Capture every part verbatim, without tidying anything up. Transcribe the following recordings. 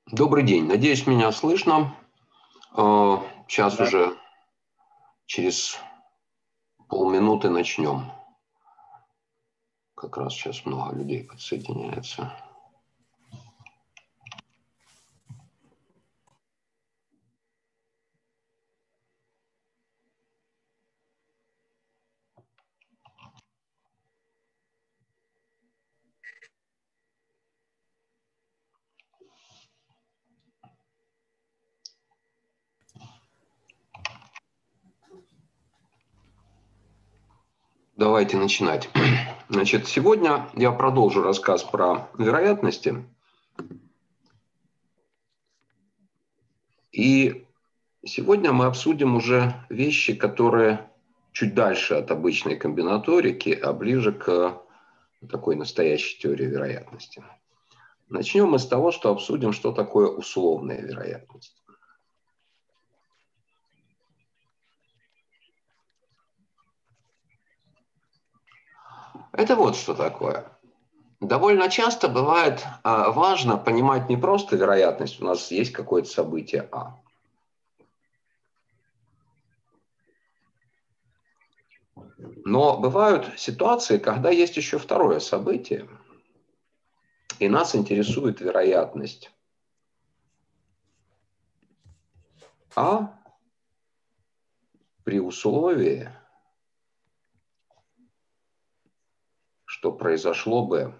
Добрый день. Надеюсь, меня слышно. Э, Сейчас Да. уже через полминуты начнем. Как раз сейчас много людей подсоединяется. Давайте начинать. Значит, сегодня я продолжу рассказ про вероятности. И сегодня мы обсудим уже вещи, которые чуть дальше от обычной комбинаторики, а ближе к такой настоящей теории вероятности. Начнем мы с того, что обсудим, что такое условная вероятность. Это вот что такое. Довольно часто бывает а, важно понимать не просто вероятность, у нас есть какое-то событие А. Но бывают ситуации, когда есть еще второе событие, и нас интересует вероятность А при условии, что произошло Б.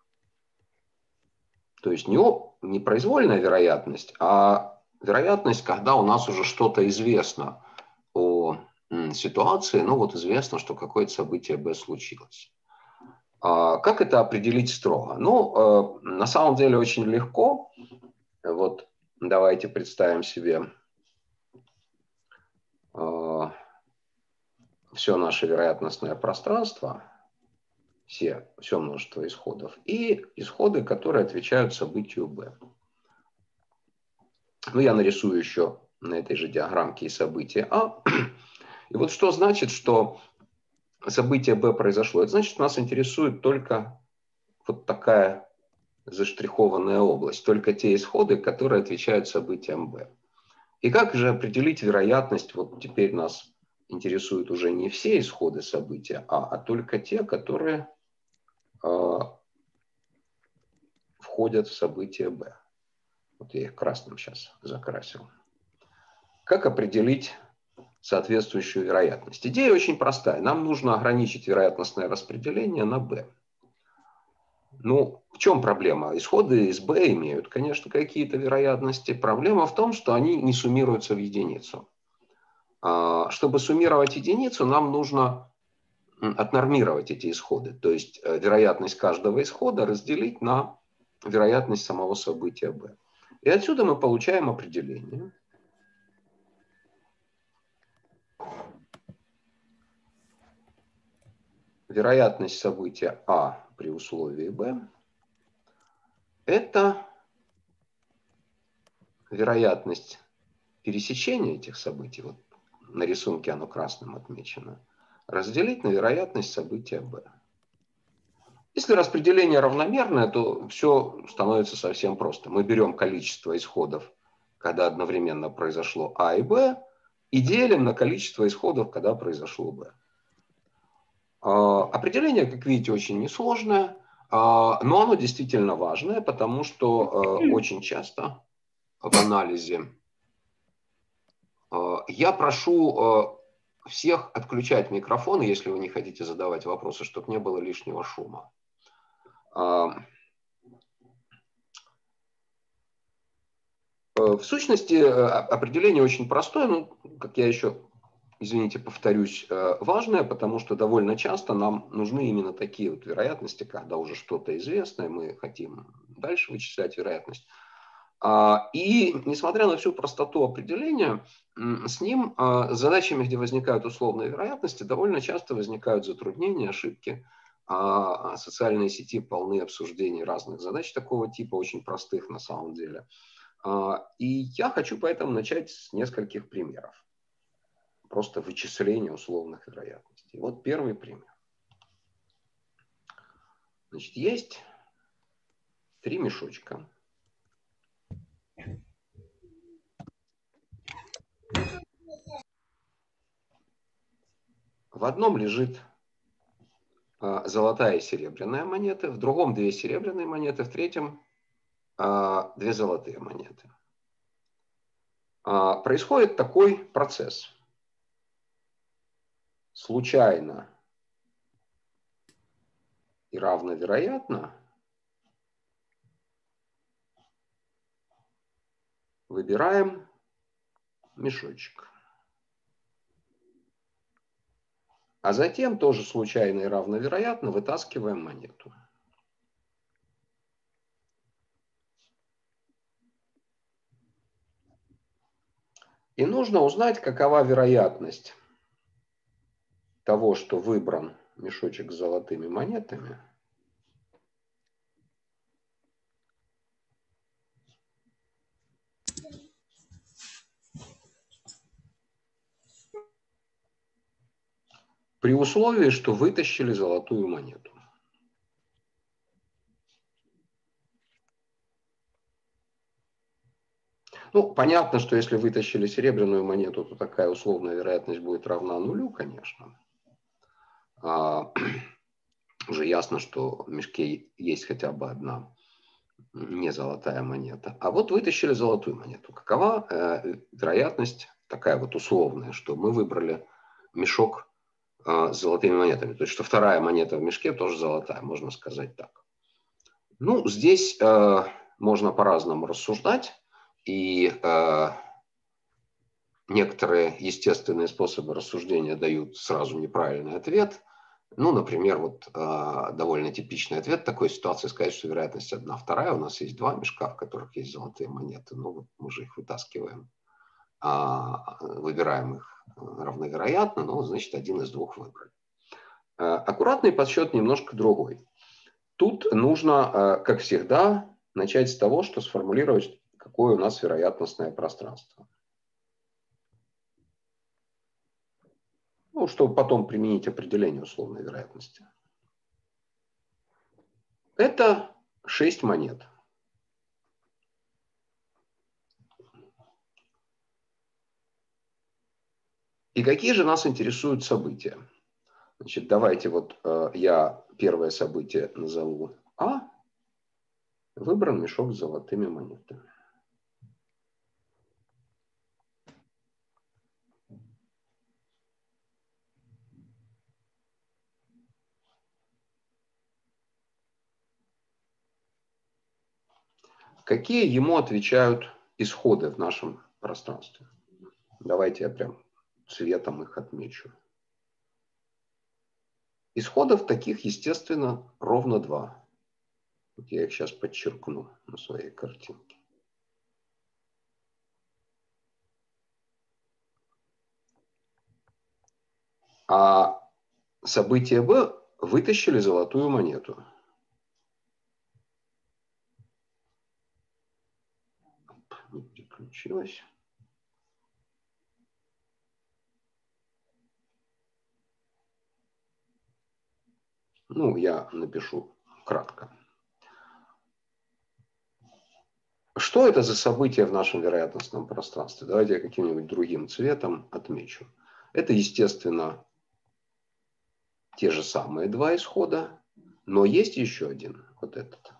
То есть не, не произвольная вероятность, а вероятность, когда у нас уже что-то известно о м, ситуации, ну вот известно, что какое-то событие Б случилось. А как это определить строго? Ну, э, на самом деле очень легко. Вот давайте представим себе э, все наше вероятностное пространство, все, все множество исходов, и исходы, которые отвечают событию B. Ну, я нарисую еще на этой же диаграммке и событие А. И вот что значит, что событие B произошло? Это значит, что нас интересует только вот такая заштрихованная область, только те исходы, которые отвечают событиям B. И как же определить вероятность? Вот теперь нас интересуют уже не все исходы события А, а только те, которые э, входят в событие Б. Вот я их красным сейчас закрасил. Как определить соответствующую вероятность? Идея очень простая. Нам нужно ограничить вероятностное распределение на B. Ну, в чем проблема? Исходы из B имеют, конечно, какие-то вероятности. Проблема в том, что они не суммируются в единицу. Чтобы суммировать единицу, нам нужно отнормировать эти исходы. То есть вероятность каждого исхода разделить на вероятность самого события B. И отсюда мы получаем определение. Вероятность события А при условии B – это вероятность пересечения этих событий, вот на рисунке оно красным отмечено, разделить на вероятность события B. Если распределение равномерное, то все становится совсем просто. Мы берем количество исходов, когда одновременно произошло А и Б, и делим на количество исходов, когда произошло Б. Определение, как видите, очень несложное, но оно действительно важное, потому что очень часто в анализе я прошу всех отключать микрофоны, если вы не хотите задавать вопросы, чтобы не было лишнего шума. В сущности, определение очень простое, но, как я еще, извините, повторюсь, важное, потому что довольно часто нам нужны именно такие вот вероятности, когда уже что-то известное, мы хотим дальше вычислять вероятность. И несмотря на всю простоту определения, с ним, с задачами, где возникают условные вероятности, довольно часто возникают затруднения, ошибки. Социальные сети полны обсуждений разных задач такого типа, очень простых на самом деле. И я хочу поэтому начать с нескольких примеров. Просто вычисления условных вероятностей. Вот первый пример. Значит, есть три мешочка. В одном лежит а, золотая и серебряная монеты, в другом две серебряные монеты, в третьем а, две золотые монеты. А, происходит такой процесс. Случайно и равновероятно выбираем мешочек. А затем тоже случайно и равновероятно вытаскиваем монету. И нужно узнать, какова вероятность того, что выбран мешочек с золотыми монетами, при условии, что вытащили золотую монету. Ну, понятно, что если вытащили серебряную монету, то такая условная вероятность будет равна нулю, конечно. А, уже ясно, что в мешке есть хотя бы одна не золотая монета. А вот вытащили золотую монету. Какова э, вероятность, такая вот условная, что мы выбрали мешок э, с золотыми монетами. То есть, что вторая монета в мешке тоже золотая, можно сказать так. Ну, здесь э, можно по-разному рассуждать. И э, некоторые естественные способы рассуждения дают сразу неправильный ответ. Ну, например, вот э, довольно типичный ответ такой ситуации сказать, что вероятность одна вторая. У нас есть два мешка, в которых есть золотые монеты. Ну, вот мы же их вытаскиваем, а, выбираем их равновероятно, но, значит, один из двух выбрали. Э, аккуратный подсчет немножко другой. Тут нужно, э, как всегда, начать с того, что сформулировать, какое у нас вероятностное пространство. Ну, чтобы потом применить определение условной вероятности. Это шесть монет. И какие же нас интересуют события? Значит, давайте вот э, я первое событие назову А. Выбран мешок с золотыми монетами. Какие ему отвечают исходы в нашем пространстве? Давайте я прям цветом их отмечу. Исходов таких, естественно, ровно два. Вот я их сейчас подчеркну на своей картинке. А событие Б вытащили золотую монету. Не переключилась. Ну, я напишу кратко. Что это за событие в нашем вероятностном пространстве? Давайте я каким-нибудь другим цветом отмечу. Это, естественно, те же самые два исхода, но есть еще один, вот этот.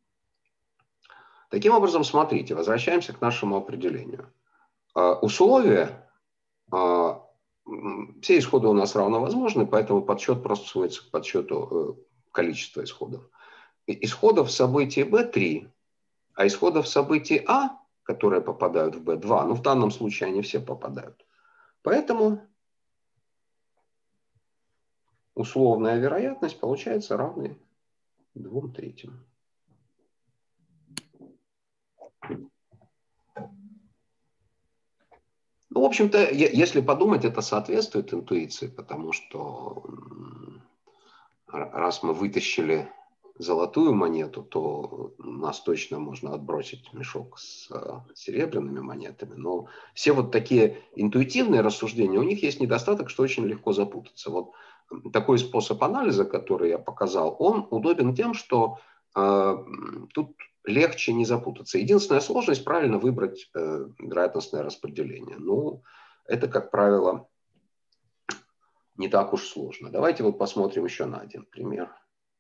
Таким образом, смотрите, возвращаемся к нашему определению. Условия, все исходы у нас равновозможны, поэтому подсчет просто сводится к подсчету количества исходов. Исходов в событии бэ три, а исходов в событии А, которые попадают в бэ два, ну в данном случае они все попадают. Поэтому условная вероятность получается равной двум третьим. Ну, в общем-то, если подумать, это соответствует интуиции, потому что раз мы вытащили золотую монету, то нас точно можно отбросить мешок с серебряными монетами. Но все вот такие интуитивные рассуждения, у них есть недостаток, что очень легко запутаться. Вот такой способ анализа, который я показал, он удобен тем, что э, тут легче не запутаться. Единственная сложность – правильно выбрать э, вероятностное распределение. Ну, это, как правило, не так уж сложно. Давайте вот посмотрим еще на один пример.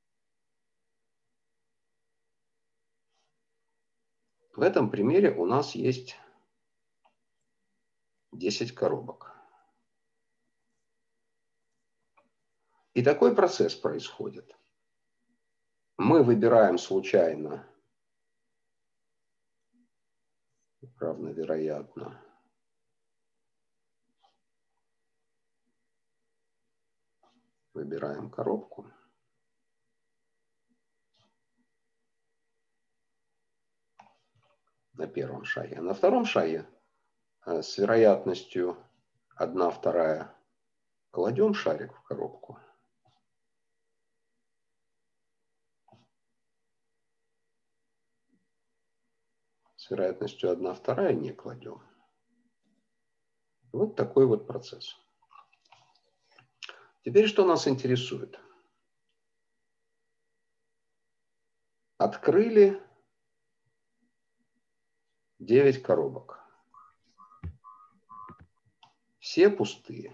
В этом примере у нас есть десять коробок. И такой процесс происходит. Мы выбираем случайно, равновероятно, выбираем коробку. На первом шаге. А на втором шаге с вероятностью одна вторая кладем шарик в коробку. С вероятностью одна вторая не кладем. Вот такой вот процесс. Теперь что нас интересует? Открыли девять коробок. Все пустые.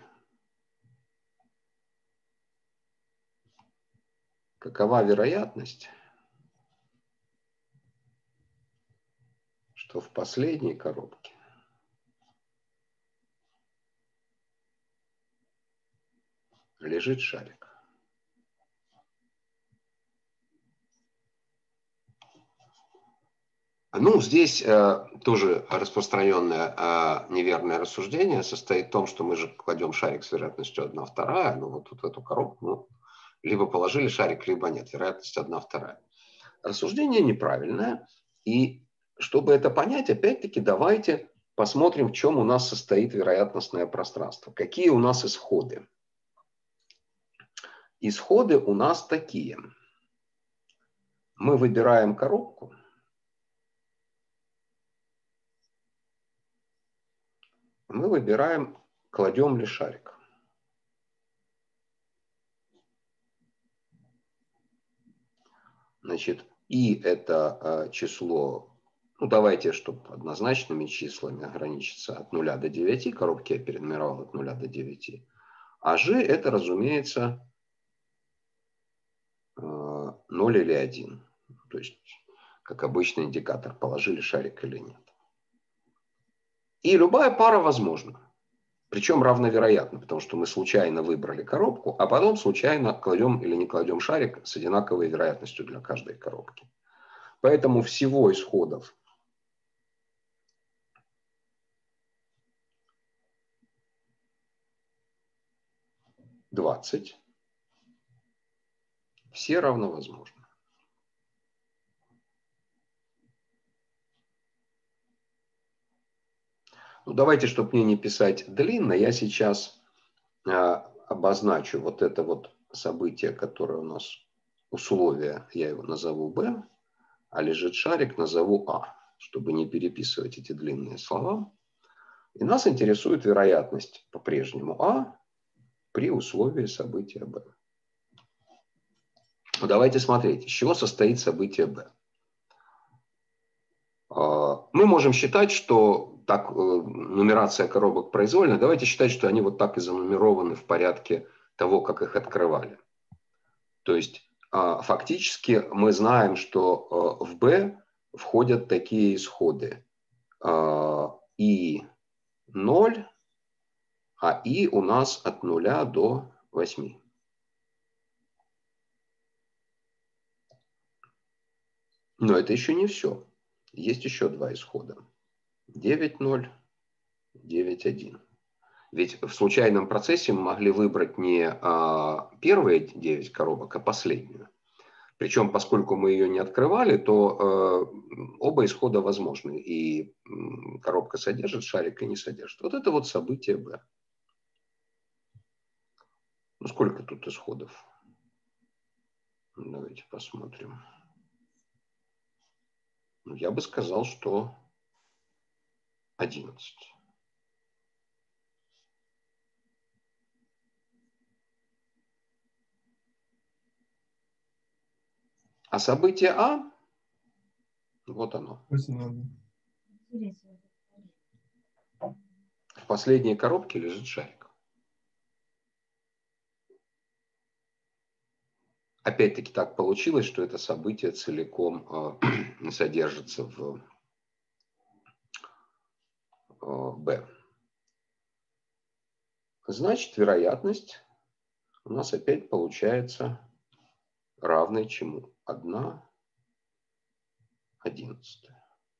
Какова вероятность, что в последней коробке лежит шарик? Ну, здесь э, тоже распространенное э, неверное рассуждение состоит в том, что мы же кладем шарик с вероятностью одна вторая, ну вот тут в эту коробку, ну, либо положили шарик, либо нет, вероятность одна вторая. Рассуждение неправильное, и чтобы это понять, опять-таки давайте посмотрим, в чем у нас состоит вероятностное пространство. Какие у нас исходы? Исходы у нас такие. Мы выбираем коробку. Мы выбираем, кладем ли шарик. Значит, и это э, число, ну давайте, чтобы однозначными числами ограничиться от нуля до девяти, коробки я перенумеровал от нуля до девяти. А g это, разумеется, э, ноль или один. То есть, как обычный индикатор, положили шарик или нет. И любая пара возможна. Причем равновероятно, потому что мы случайно выбрали коробку, а потом случайно кладем или не кладем шарик с одинаковой вероятностью для каждой коробки. Поэтому всего исходов двадцать. Все равновозможны. Ну, давайте, чтобы мне не писать длинно, я сейчас а, обозначу вот это вот событие, которое у нас условие, я его назову B, а лежит шарик, назову А, чтобы не переписывать эти длинные слова. И нас интересует вероятность по-прежнему А при условии события B. Ну, давайте смотреть, из чего состоит событие B. Мы можем считать, что так нумерация коробок произвольная. Давайте считать, что они вот так и занумерованы в порядке того, как их открывали. То есть фактически мы знаем, что в B входят такие исходы. И ноль, а И у нас от нуля до восьми. Но это еще не все. Есть еще два исхода. девять ноль, девять один. Ведь в случайном процессе мы могли выбрать не а, первые девять коробок, а последнюю. Причем, поскольку мы ее не открывали, то э, оба исхода возможны. И э, коробка содержит шарик и не содержит. Вот это вот событие B. Ну, сколько тут исходов? Давайте посмотрим. Ну, я бы сказал, что одиннадцать. А событие А Вот оно. Спасибо. В последней коробке лежит шарик. Опять-таки так получилось, что это событие целиком э, содержится в э, B. Значит, вероятность у нас опять получается равной чему? одна одиннадцатая.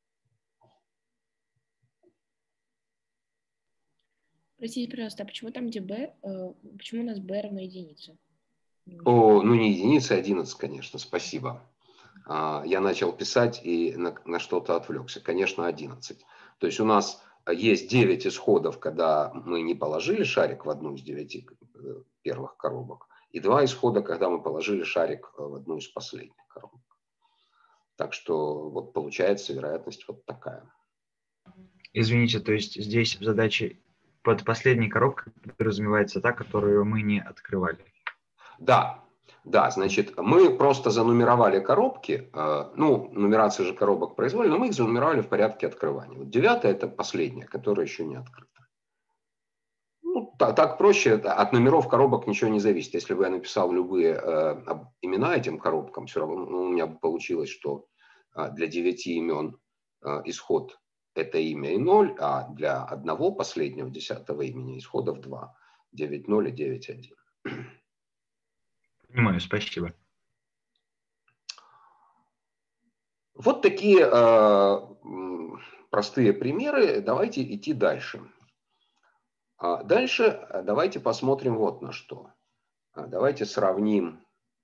Простите, пожалуйста, а почему там, где b, э, почему у нас b равно единице? О, ну не единица, а одиннадцать, конечно, спасибо. А, я начал писать и на, на что-то отвлекся. Конечно, одиннадцать. То есть у нас есть девять исходов, когда мы не положили шарик в одну из девяти первых коробок, и два исхода, когда мы положили шарик в одну из последних коробок. Так что вот получается вероятность вот такая. Извините, то есть здесь в задаче под последней коробкой подразумевается та, которую мы не открывали. Да, да, значит, мы просто занумеровали коробки, э, ну, нумерация же коробок произвольна, но мы их занумеровали в порядке открывания. Вот девятая – это последняя, которая еще не открыта. Ну, так, так проще, от номеров коробок ничего не зависит. Если бы я написал любые э, имена этим коробкам, все равно ну, у меня бы получилось, что э, для девяти имен э, исход – это имя и ноль, а для одного последнего, десятого имени, исходов два. девять ноль и девять один. Понимаю, спасибо. Вот такие э, простые примеры. Давайте идти дальше. А дальше давайте посмотрим вот на что. Давайте сравним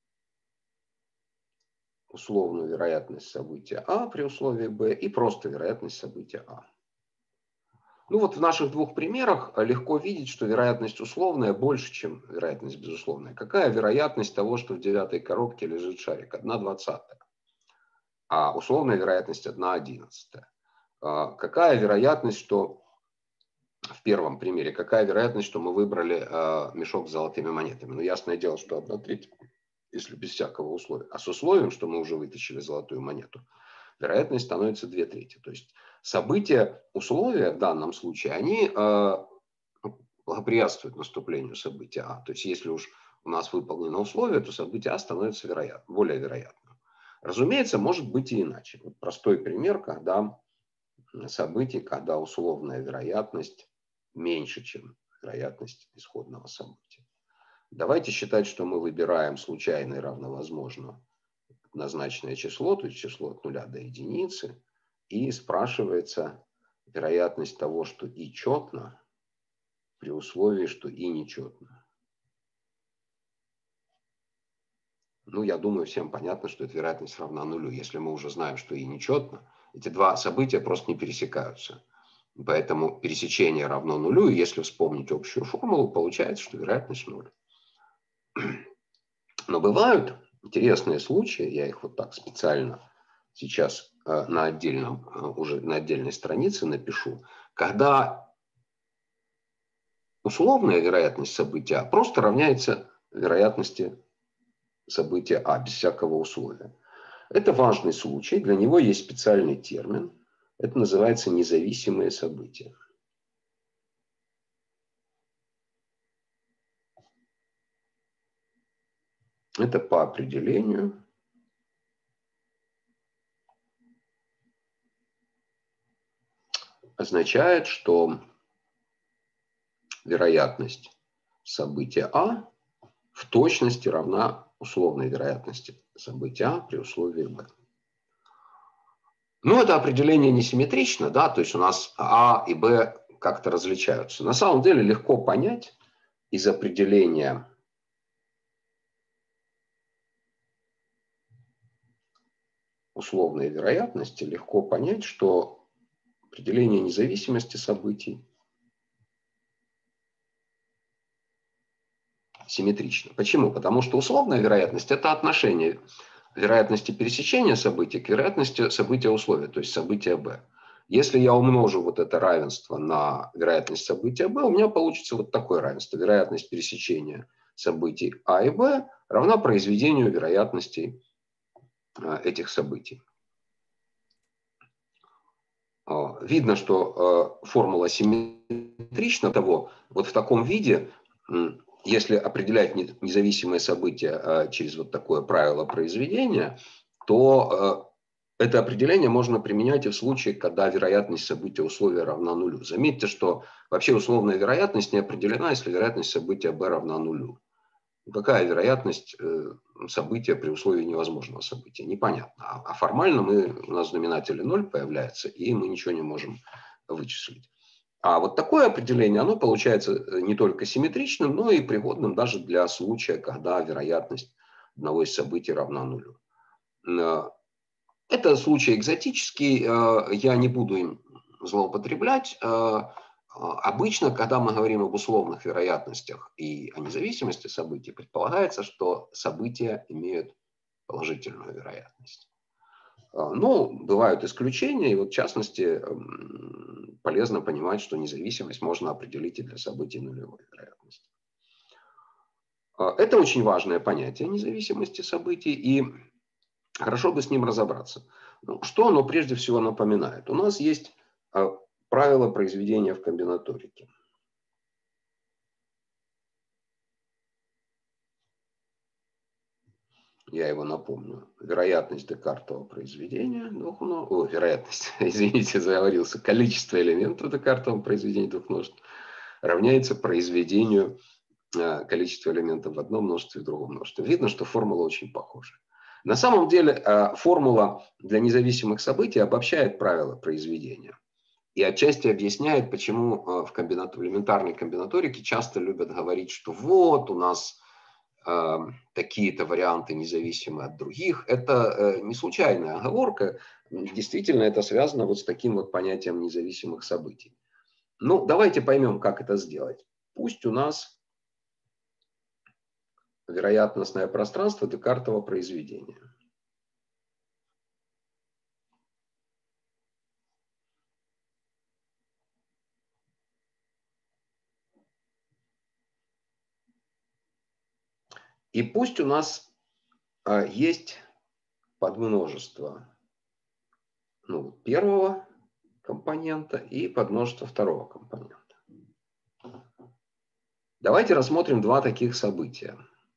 условную вероятность события А при условии Б и просто вероятность события А. Ну вот в наших двух примерах легко видеть, что вероятность условная больше, чем вероятность безусловная. Какая вероятность того, что в девятой коробке лежит шарик? одна двадцатая. А условная вероятность одна одиннадцатая. Какая вероятность, что в первом примере, какая вероятность, что мы выбрали мешок с золотыми монетами? Ну, ясное дело, что одна треть, если без всякого условия. А с условием, что мы уже вытащили золотую монету, вероятность становится две трети. То есть события, условия в данном случае, они благоприятствуют наступлению события А. То есть если уж у нас выполнено условие, то событие А становится вероятным, более вероятным. Разумеется, может быть и иначе. Вот простой пример, когда событие, когда условная вероятность меньше, чем вероятность исходного события. Давайте считать, что мы выбираем случайно и равновозможно однозначное число, то есть число от нуля до единицы, и спрашивается вероятность того, что и четно, при условии, что и нечетно. Ну, я думаю, всем понятно, что эта вероятность равна нулю. Если мы уже знаем, что и нечетно, эти два события просто не пересекаются. Поэтому пересечение равно нулю, и если вспомнить общую формулу, получается, что вероятность ноль. Но бывают интересные случаи, я их вот так специально сейчас на отдельном, уже на отдельной странице напишу, когда условная вероятность события просто равняется вероятности события А без всякого условия. Это важный случай, для него есть специальный термин. Это называется независимые события. Это по определению означает, что вероятность события А в точности равна условной вероятности события А при условии Б. Ну, это определение несимметрично, да, то есть у нас А и Б как-то различаются. На самом деле легко понять из определения условной вероятности, легко понять, что определение независимости событий симметрично. Почему? Потому что условная вероятность – это отношение вероятности пересечения событий к вероятности события условия, то есть события B. Если я умножу вот это равенство на вероятность события B, у меня получится вот такое равенство. Вероятность пересечения событий А и B равна произведению вероятностей этих событий. Видно, что формула симметрична того, вот в таком виде, если определять независимые события через вот такое правило произведения, то это определение можно применять и в случае, когда вероятность события условия равна нулю. Заметьте, что вообще условная вероятность не определена, если вероятность события b равна нулю. Какая вероятность события при условии невозможного события? Непонятно. А формально мы, у нас в знаменателе ноль появляется, и мы ничего не можем вычислить. А вот такое определение, оно получается не только симметричным, но и пригодным даже для случая, когда вероятность одного из событий равна нулю. Это случай экзотический, я не буду им злоупотреблять. Обычно, когда мы говорим об условных вероятностях и о независимости событий, предполагается, что события имеют положительную вероятность. Но бывают исключения, и вот в частности полезно понимать, что независимость можно определить и для событий нулевой вероятности. Это очень важное понятие независимости событий, и хорошо бы с ним разобраться. Ну, что оно прежде всего напоминает? У нас есть правило произведения в комбинаторике. Я его напомню. Вероятность Декартова произведения двух множеств. О, вероятность, извините, заговорился. Количество элементов Декартова произведения двух множеств равняется произведению количества элементов в одном множестве и в другом множестве. Видно, что формула очень похожа. На самом деле формула для независимых событий обобщает правила произведения. И отчасти объясняет, почему в, комбинат... в элементарной комбинаторике часто любят говорить, что вот у нас э, такие-то варианты независимы от других. Это э, не случайная оговорка. Действительно, это связано вот с таким вот понятием независимых событий. Ну, давайте поймем, как это сделать. Пусть у нас вероятностное пространство Декартова произведения. И пусть у нас а, есть подмножество ну, первого компонента и подмножество второго компонента. Давайте рассмотрим два таких события.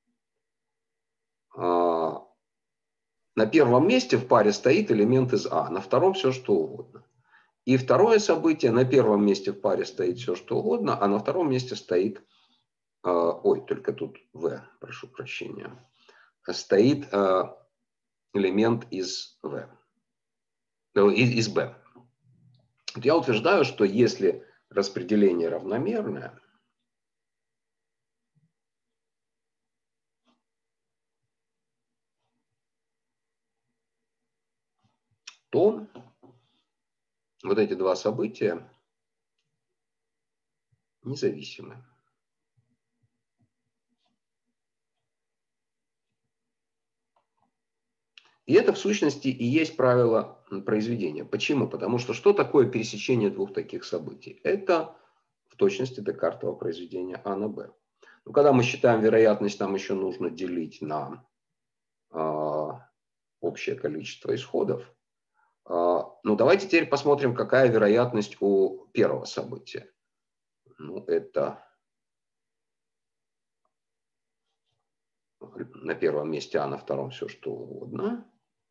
А, на первом месте в паре стоит элемент из А, на втором все что угодно. И второе событие, на первом месте в паре стоит все что угодно, а на втором месте стоит, а, ой, только тут В, прошу прощения, стоит а, элемент из В, из, из Б. Я утверждаю, что если распределение равномерное, то вот эти два события независимы. И это в сущности и есть правило произведения. Почему? Потому что что такое пересечение двух таких событий? Это в точности Декартово произведение А на Б. Но когда мы считаем вероятность, нам еще нужно делить на э, общее количество исходов. Э, ну, давайте теперь посмотрим, какая вероятность у первого события. Ну, это на первом месте А, на втором все что угодно.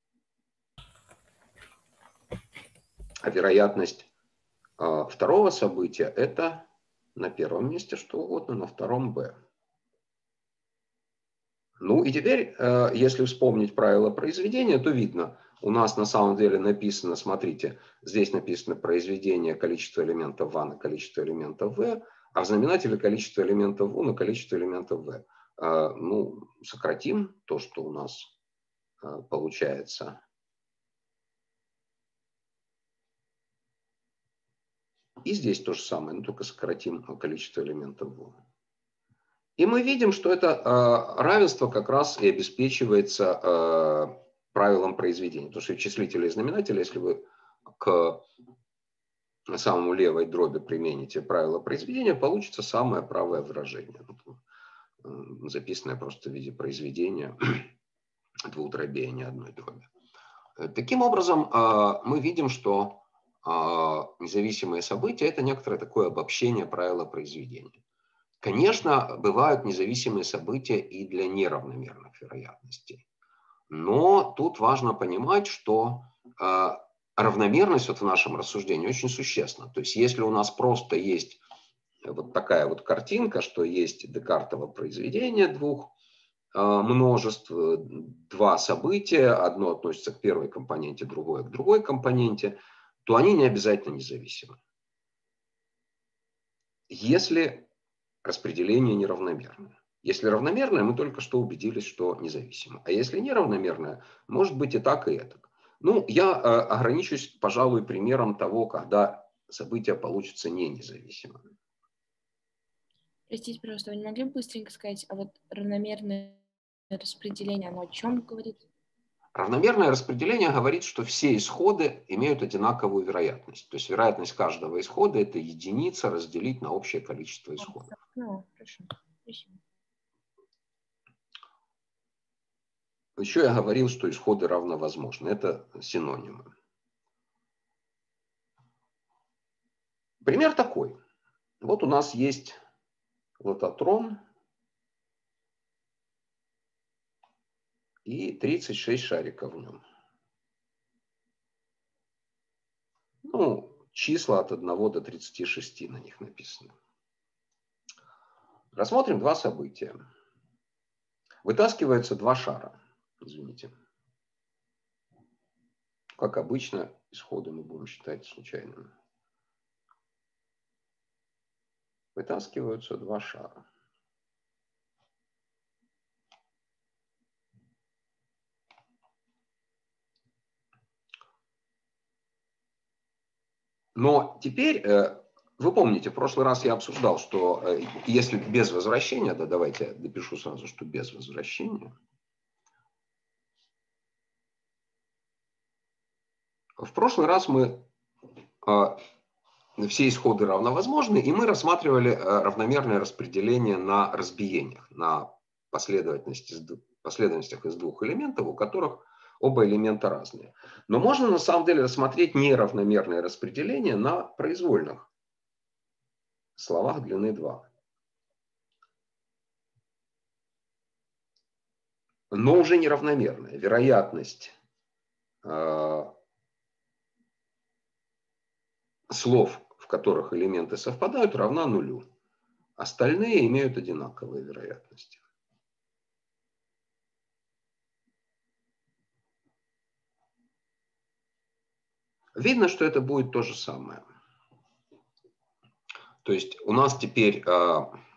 А вероятность э, второго события это на первом месте что угодно, на втором Б. Ну и теперь, э, если вспомнить правила произведения, то видно, у нас на самом деле написано, смотрите, здесь написано произведение количества элементов А на количество элементов В, а в знаменателе количество элементов У на количество элементов В. Э, ну, сократим то, что у нас э, получается. И здесь то же самое, но только сократим количество элементов В. И мы видим, что это э, равенство как раз и обеспечивается э, правилом произведения. Потому что числители и знаменатели, если вы к самому левой дроби примените правило произведения, получится самое правое выражение. Записанное просто в виде произведения двух дробей, а не одной дроби. Таким образом, э, мы видим, что а независимые события – это некоторое такое обобщение правила произведения. Конечно, бывают независимые события и для неравномерных вероятностей. Но тут важно понимать, что э, равномерность вот в нашем рассуждении очень существенна. То есть если у нас просто есть вот такая вот картинка, что есть Декартово произведение двух э, множеств, два события, одно относится к первой компоненте, другое к другой компоненте, то они не обязательно независимы. Если распределение неравномерное. Если равномерное, мы только что убедились, что независимо. А если неравномерное, может быть и так, и это. Ну, я э, ограничусь, пожалуй, примером того, когда события получатся не независимыми. Простите, пожалуйста, вы не могли бы быстренько сказать, а вот равномерное распределение, оно о чем говорит? Равномерное распределение говорит, что все исходы имеют одинаковую вероятность. То есть вероятность каждого исхода – это единица разделить на общее количество исходов. Ну, хорошо. Спасибо. Еще я говорил, что исходы равновозможны. Это синонимы. Пример такой. Вот у нас есть лототрон и тридцать шесть шариков в нем. Ну, числа от одного до тридцати шести на них написано. Рассмотрим два события. Вытаскиваются два шара. Извините. Как обычно, исходы мы будем считать случайными. Вытаскиваются два шара. Но теперь, вы помните, в прошлый раз я обсуждал, что если без возвращения, да, давайте я допишу сразу, что без возвращения. В прошлый раз мы все исходы равновозможны, и мы рассматривали равномерное распределение на разбиениях, на последовательности, последовательностях из двух элементов, у которых оба элемента разные. Но можно на самом деле рассмотреть неравномерное распределение на произвольных словах длины два. Но уже неравномерное. Вероятность э, слов, в которых элементы совпадают, равна нулю. Остальные имеют одинаковые вероятности. Видно, что это будет то же самое. То есть у нас теперь э,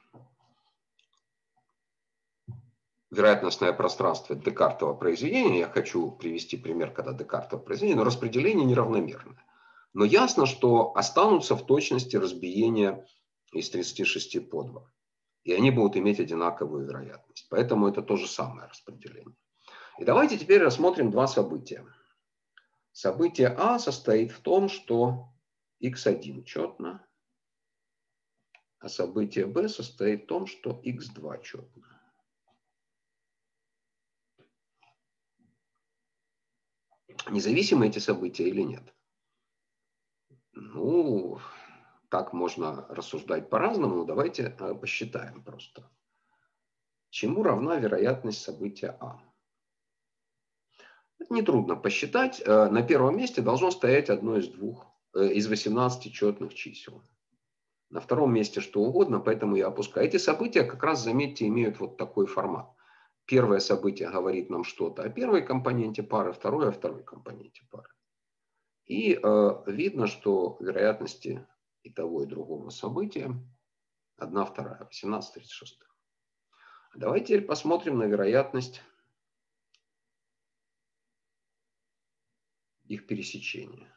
вероятностное пространство Декартова произведения. Я хочу привести пример, когда Декартово произведение, но распределение неравномерное. Но ясно, что останутся в точности разбиения из тридцати шести по два. И они будут иметь одинаковую вероятность. Поэтому это то же самое распределение. И давайте теперь рассмотрим два события. Событие А состоит в том, что икс один четно, а событие Б состоит в том, что икс два четно. Независимы эти события или нет? Ну, так можно рассуждать по-разному, но давайте посчитаем просто. Чему равна вероятность события А? Это нетрудно посчитать. На первом месте должно стоять одно из двух, из восемнадцати четных чисел. На втором месте что угодно, поэтому я опускаю. Эти события, как раз, заметьте, имеют вот такой формат. Первое событие говорит нам что-то о первой компоненте пары, второе о второй компоненте пары. И э, видно, что вероятности и того, и другого события одна вторая, восемнадцать тридцать шесть. Давайте теперь посмотрим на вероятность их пересечения.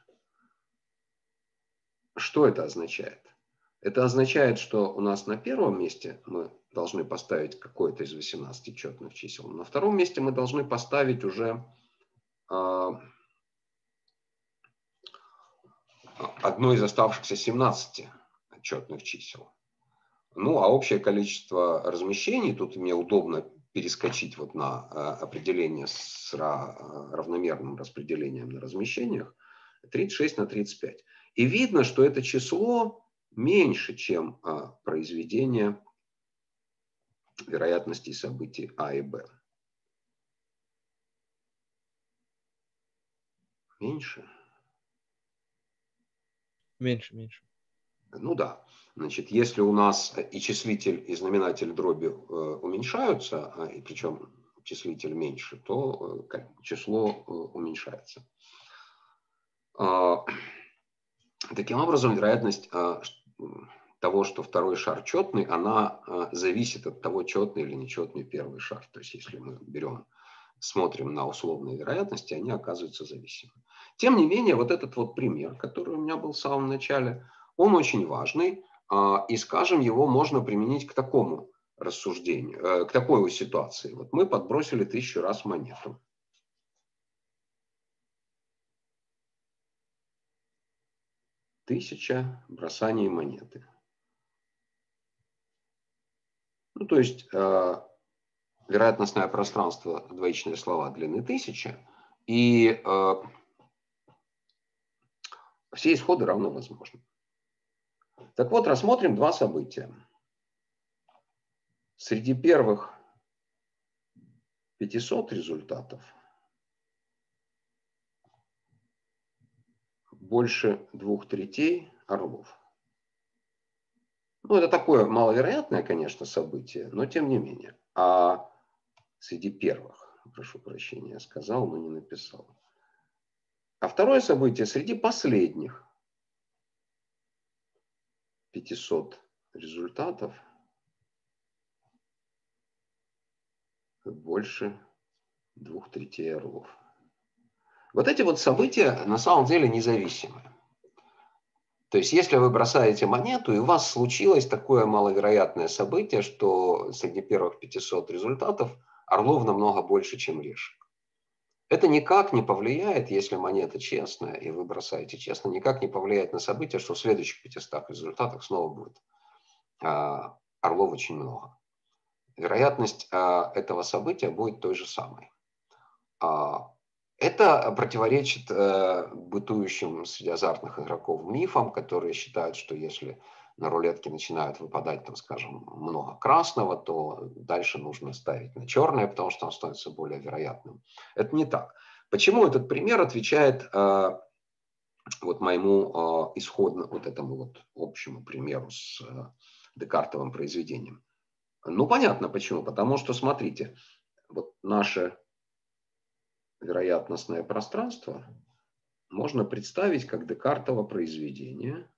Что это означает? Это означает, что у нас на первом месте мы должны поставить какое-то из восемнадцати четных чисел. На втором месте мы должны поставить уже э, одно из оставшихся семнадцати четных чисел. Ну, а общее количество размещений, тут мне удобно перескочить вот на э, определение с равномерным распределением на размещениях, тридцать шесть на тридцать пять. И видно, что это число меньше, чем а, произведение вероятностей событий А и Б. Меньше? Меньше, меньше. Ну да. Значит, если у нас и числитель, и знаменатель дроби э, уменьшаются, а, и причем числитель меньше, то э, число э, уменьшается. А, таким образом, вероятность а, того, что второй шар четный, она а, зависит от того, четный или нечетный первый шар. То есть, если мы берем, смотрим на условные вероятности, они оказываются зависимы. Тем не менее, вот этот вот пример, который у меня был в самом начале, он очень важный, а, и, скажем, его можно применить к такому рассуждению, э, к такой ситуации. Вот мы подбросили тысячу раз монету. Тысяча бросаний монеты. Ну, то есть э, вероятностное пространство, двоичные слова длины тысяча, и э, все исходы равно возможны. Так вот, рассмотрим два события. Среди первых пятисот результатов больше двух третей орлов. Ну, это такое маловероятное, конечно, событие, но тем не менее. А среди первых, прошу прощения, я сказал, но не написал. А второе событие среди последних пятисот результатов больше двух третей орлов. Вот эти вот события на самом деле независимые. То есть, если вы бросаете монету, и у вас случилось такое маловероятное событие, что среди первых пятисот результатов орлов намного больше, чем решек. Это никак не повлияет, если монета честная, и вы бросаете честно, никак не повлияет на событие, что в следующих пятистах результатах снова будет а, орлов очень много. Вероятность а, этого события будет той же самой. А, это противоречит а, бытующим среди азартных игроков мифам, которые считают, что если на рулетке начинают выпадать, там, скажем, много красного, то дальше нужно ставить на черное, потому что он становится более вероятным. Это не так. Почему этот пример отвечает а, вот моему а, исходному, вот этому вот общему примеру с а, Декартовым произведением? Ну, понятно почему. Потому что, смотрите, вот наше вероятностное пространство можно представить как Декартово произведение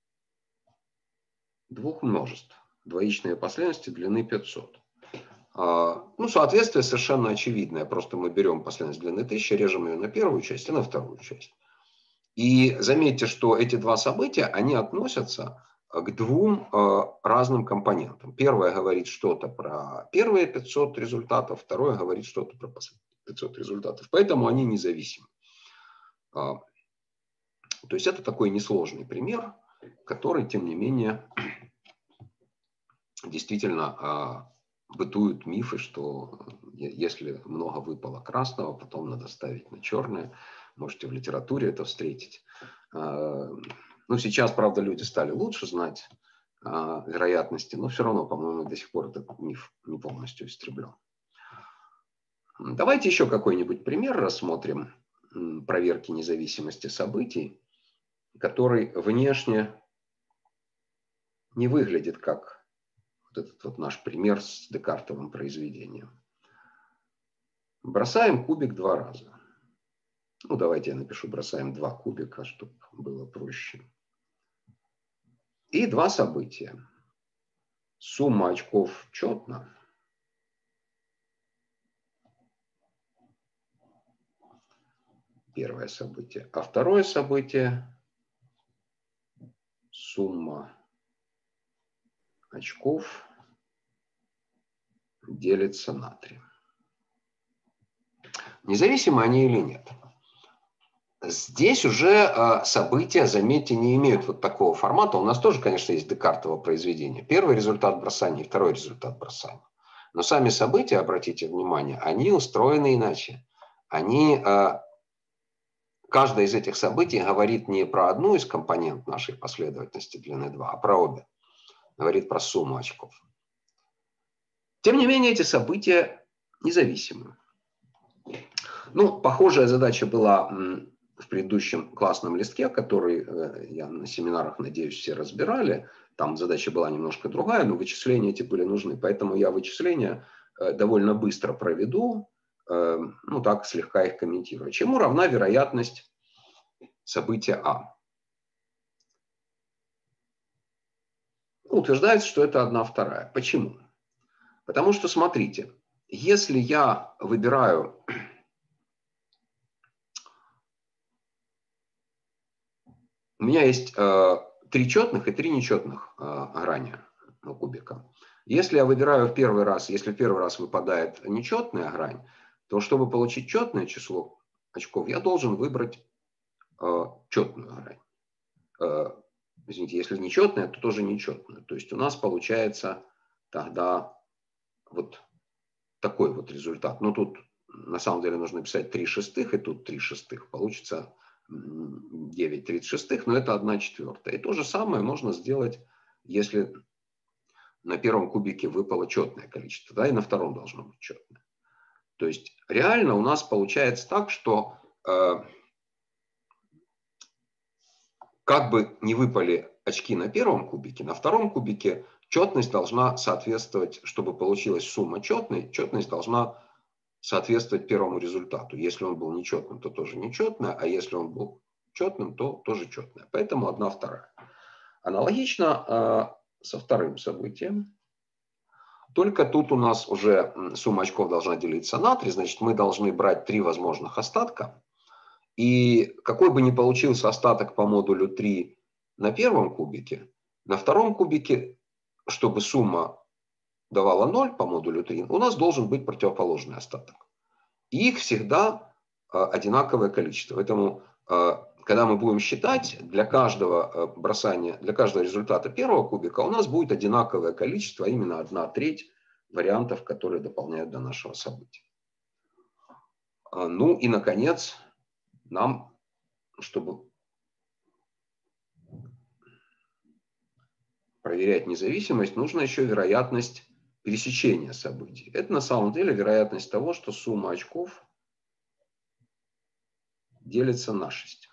двух множеств. Двоичные последовательности длины пятьсот. Ну, соответствие совершенно очевидное. Просто мы берем последовательность длины тысяча, режем ее на первую часть и на вторую часть. И заметьте, что эти два события, они относятся к двум разным компонентам. Первое говорит что-то про первые пятьсот результатов, второе говорит что-то про последние пятьсот результатов. Поэтому они независимы. То есть это такой несложный пример, который, тем не менее, действительно бытуют мифы, что если много выпало красного, потом надо ставить на черное. Можете в литературе это встретить. Ну, сейчас, правда, люди стали лучше знать вероятности, но все равно, по-моему, до сих пор этот миф не полностью истреблен. Давайте еще какой-нибудь пример рассмотрим проверки независимости событий, который внешне не выглядит как вот этот вот наш пример с Декартовым произведением. Бросаем кубик два раза. Ну, давайте я напишу, бросаем два кубика, чтобы было проще. И два события. Сумма очков четна. Первое событие. А второе событие – сумма очков делится на три. Независимы они или нет? Здесь уже события, заметьте, не имеют вот такого формата. У нас тоже, конечно, есть Декартово произведение. Первый результат бросания, второй результат бросания. Но сами события, обратите внимание, они устроены иначе. Они каждое из этих событий говорит не про одну из компонент нашей последовательности длины два, а про обе. Говорит про сумму очков. Тем не менее, эти события независимы. Ну, похожая задача была в предыдущем классном листке, который я на семинарах, надеюсь, все разбирали. Там задача была немножко другая, но вычисления эти были нужны. Поэтому я вычисления довольно быстро проведу, ну так, слегка их комментирую. Чему равна вероятность события А? Утверждается, что это одна вторая. Почему? Потому что, смотрите, если я выбираю... У меня есть э, три четных и три нечетных э, грани ну, кубика. Если я выбираю в первый раз, если в первый раз выпадает нечетная грань, то чтобы получить четное число очков, я должен выбрать э, четную грань. Э, извините, если нечетная, то тоже нечетную. То есть у нас получается тогда вот такой вот результат. Ну тут на самом деле нужно писать три шестых, и тут три шестых. Получится девять тридцать шестых, но это одна четвертая. И то же самое можно сделать, если на первом кубике выпало четное количество, да, и на втором должно быть четное. То есть реально у нас получается так, что э, как бы не выпали очки на первом кубике, на втором кубике четность должна соответствовать, чтобы получилась сумма четной, четность должна соответствовать первому результату. Если он был нечетным, то тоже нечетное, а если он был четным, то тоже четное. Поэтому одна вторая. Аналогично э, со вторым событием. Только тут у нас уже сумма очков должна делиться на три, значит мы должны брать три возможных остатка. И какой бы ни получился остаток по модулю три на первом кубике, на втором кубике, чтобы сумма давала ноль по модулю три, у нас должен быть противоположный остаток. И их всегда э, одинаковое количество. Поэтому, э, когда мы будем считать, для каждого э, бросания, для каждого результата первого кубика у нас будет одинаковое количество, а именно одна треть вариантов, которые дополняют до нашего события. Э, ну и, наконец, нам, чтобы проверять независимость, нужно еще вероятность пересечения событий. Это на самом деле вероятность того, что сумма очков делится на шесть.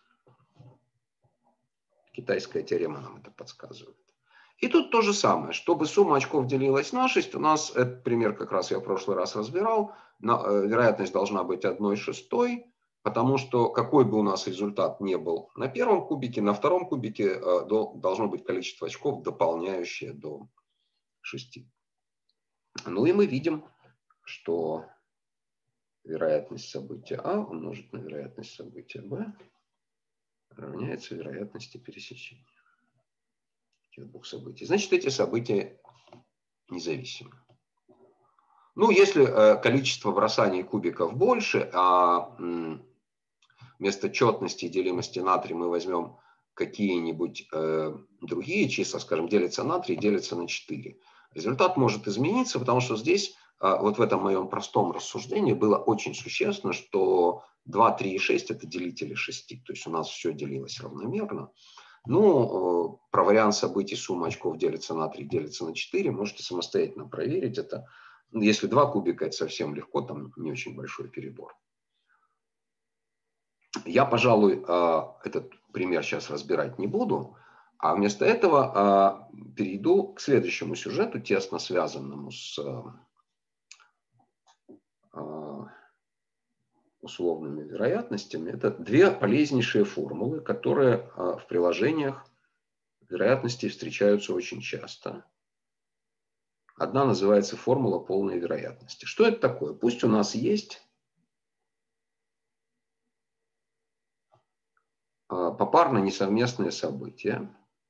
Китайская теорема нам это подсказывает. И тут то же самое. Чтобы сумма очков делилась на шесть, у нас, этот пример как раз я в прошлый раз разбирал, вероятность должна быть одна шестая, потому что какой бы у нас результат не был на первом кубике, на втором кубике должно быть количество очков, дополняющее до шести. Ну и мы видим, что вероятность события А умножить на вероятность события Б равняется вероятности пересечения этих двух событий. Значит, эти события независимы. Ну, если э, количество бросаний кубиков больше, а м, вместо четности и делимости на три мы возьмем какие-нибудь э, другие числа, скажем, делится на три, делится на четыре, результат может измениться, потому что здесь, э, вот в этом моем простом рассуждении, было очень существенно, что два, три и шесть это делители шести, то есть у нас все делилось равномерно. Ну, про вариант событий сумма очков делится на три, делится на четыре, можете самостоятельно проверить это. Если два кубика, это совсем легко, там не очень большой перебор. Я, пожалуй, этот пример сейчас разбирать не буду, а вместо этого перейду к следующему сюжету, тесно связанному с условными вероятностями. Это две полезнейшие формулы, которые в приложениях вероятностей встречаются очень часто. Одна называется формула полной вероятности. Что это такое? Пусть у нас есть попарно несовместные события.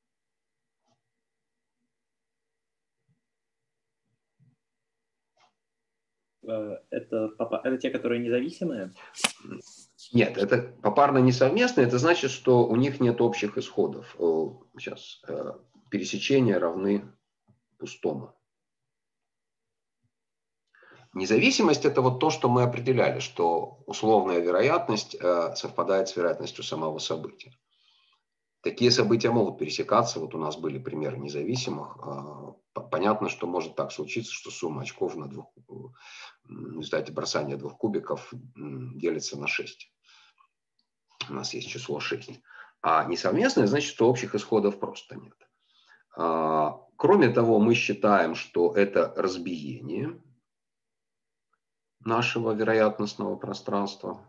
Это, это те, которые независимые? Нет, это попарно несовместные. Это значит, что у них нет общих исходов. Сейчас пересечения равны пустому. Независимость – это вот то, что мы определяли, что условная вероятность э, совпадает с вероятностью самого события. Такие события могут пересекаться. Вот у нас были примеры независимых. Э, понятно, что может так случиться, что сумма очков на двух, в результате бросания двух кубиков делится на шесть. У нас есть число шесть. А несовместное значит, что общих исходов просто нет. Э, кроме того, мы считаем, что это разбиение нашего вероятностного пространства.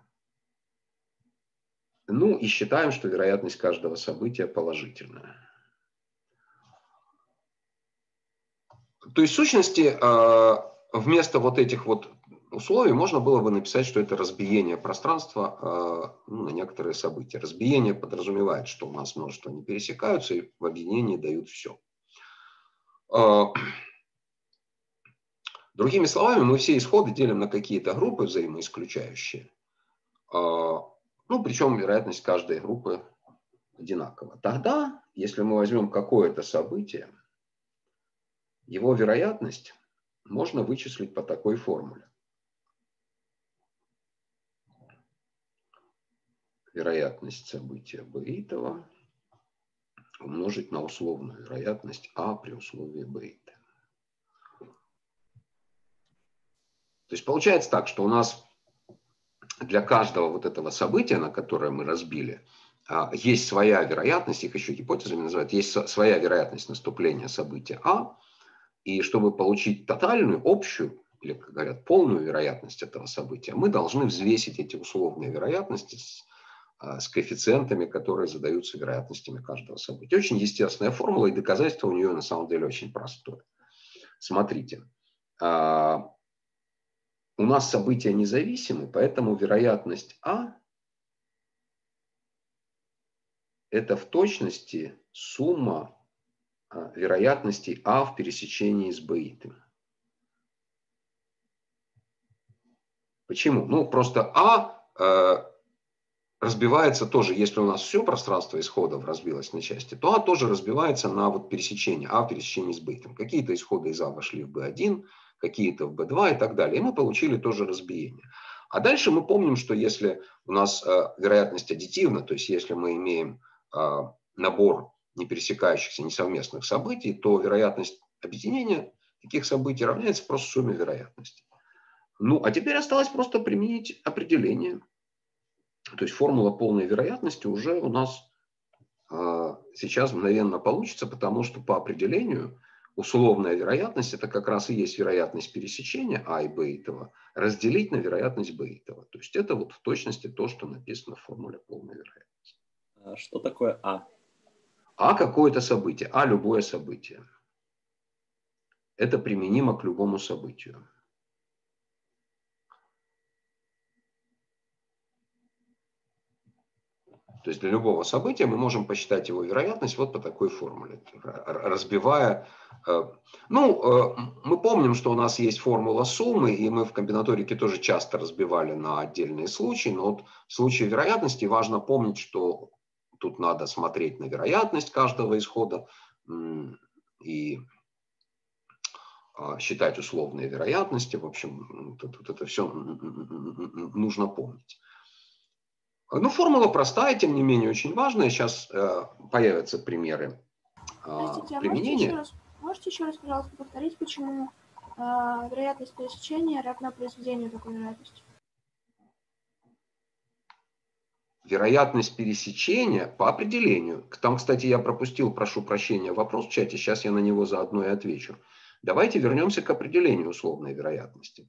Ну и считаем, что вероятность каждого события положительная. То есть в сущности вместо вот этих вот условий можно было бы написать, что это разбиение пространства ну, на некоторые события. Разбиение подразумевает, что у нас множество не пересекаются и в объединении дают все. Другими словами, мы все исходы делим на какие-то группы взаимоисключающие. Ну, причем вероятность каждой группы одинакова. Тогда, если мы возьмем какое-то событие, его вероятность можно вычислить по такой формуле. Вероятность события б-итого умножить на условную вероятность А при условии б-ита. То есть получается так, что у нас для каждого вот этого события, на которое мы разбили, есть своя вероятность, их еще гипотезами называют, есть своя вероятность наступления события А, и чтобы получить тотальную, общую, или, как говорят, полную вероятность этого события, мы должны взвесить эти условные вероятности с, с коэффициентами, которые задаются вероятностями каждого события. Очень естественная формула, и доказательство у нее на самом деле очень простое. Смотрите. У нас события независимы, поэтому вероятность А – это в точности сумма вероятностей А в пересечении с б-итым. Почему? Ну, просто А э, разбивается тоже, если у нас все пространство исходов разбилось на части, то А тоже разбивается на вот пересечение А в пересечении с б-итым. Какие-то исходы из А вошли в бэ один, какие-то в бэ два и так далее. И мы получили тоже разбиение. А дальше мы помним, что если у нас э, вероятность аддитивна, то есть если мы имеем э, набор не пересекающихся несовместных событий, то вероятность объединения таких событий равняется просто сумме вероятностей. Ну, а теперь осталось просто применить определение. То есть формула полной вероятности уже у нас э, сейчас мгновенно получится, потому что по определению условная вероятность – это как раз и есть вероятность пересечения А и б-итого разделить на вероятность б-итого. То есть это вот в точности то, что написано в формуле полной вероятности. А что такое А? А какое-то событие, А любое событие. Это применимо к любому событию. То есть для любого события мы можем посчитать его вероятность вот по такой формуле, разбивая. Ну, мы помним, что у нас есть формула суммы, и мы в комбинаторике тоже часто разбивали на отдельные случаи, но вот в случае вероятности важно помнить, что тут надо смотреть на вероятность каждого исхода и считать условные вероятности. В общем, вот это все нужно помнить. Ну, формула простая, тем не менее, очень важная. Сейчас э, появятся примеры э, Простите, а применения. можете еще, раз, можете еще раз, пожалуйста, повторить, почему э, вероятность пересечения равна произведению такой вероятности? Вероятность пересечения по определению. Там, кстати, я пропустил, прошу прощения, вопрос в чате. Сейчас я на него заодно и отвечу. Давайте вернемся к определению условной вероятности.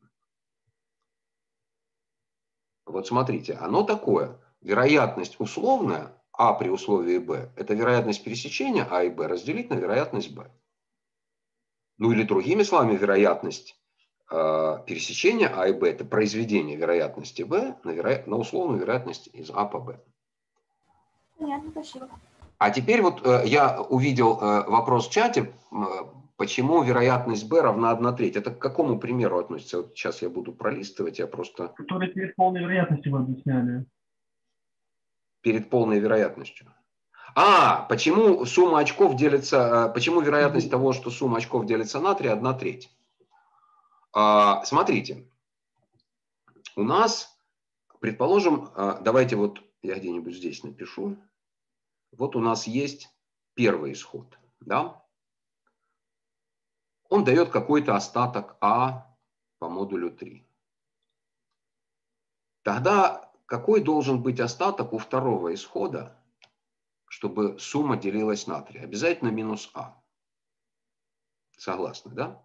Вот смотрите, оно такое. Вероятность условная А при условии Б – это вероятность пересечения А и Б разделить на вероятность Б. Ну или другими словами, вероятность э, пересечения А и Б – это произведение вероятности Б на, веро... на условную вероятность из А по Б. Понятно, спасибо. А теперь вот э, я увидел э, вопрос в чате, э, почему вероятность Б равна одна треть. Это к какому примеру относится? Вот сейчас я буду пролистывать, я просто… Который перед полной вероятностью вы объясняли. Перед полной вероятностью. А, почему сумма очков делится, почему вероятность того, что сумма очков делится на три, одна треть? А, смотрите, у нас, предположим, давайте вот я где-нибудь здесь напишу. Вот у нас есть первый исход, да? Он дает какой-то остаток А по модулю три. Тогда какой должен быть остаток у второго исхода, чтобы сумма делилась на три? Обязательно минус А. Согласны, да?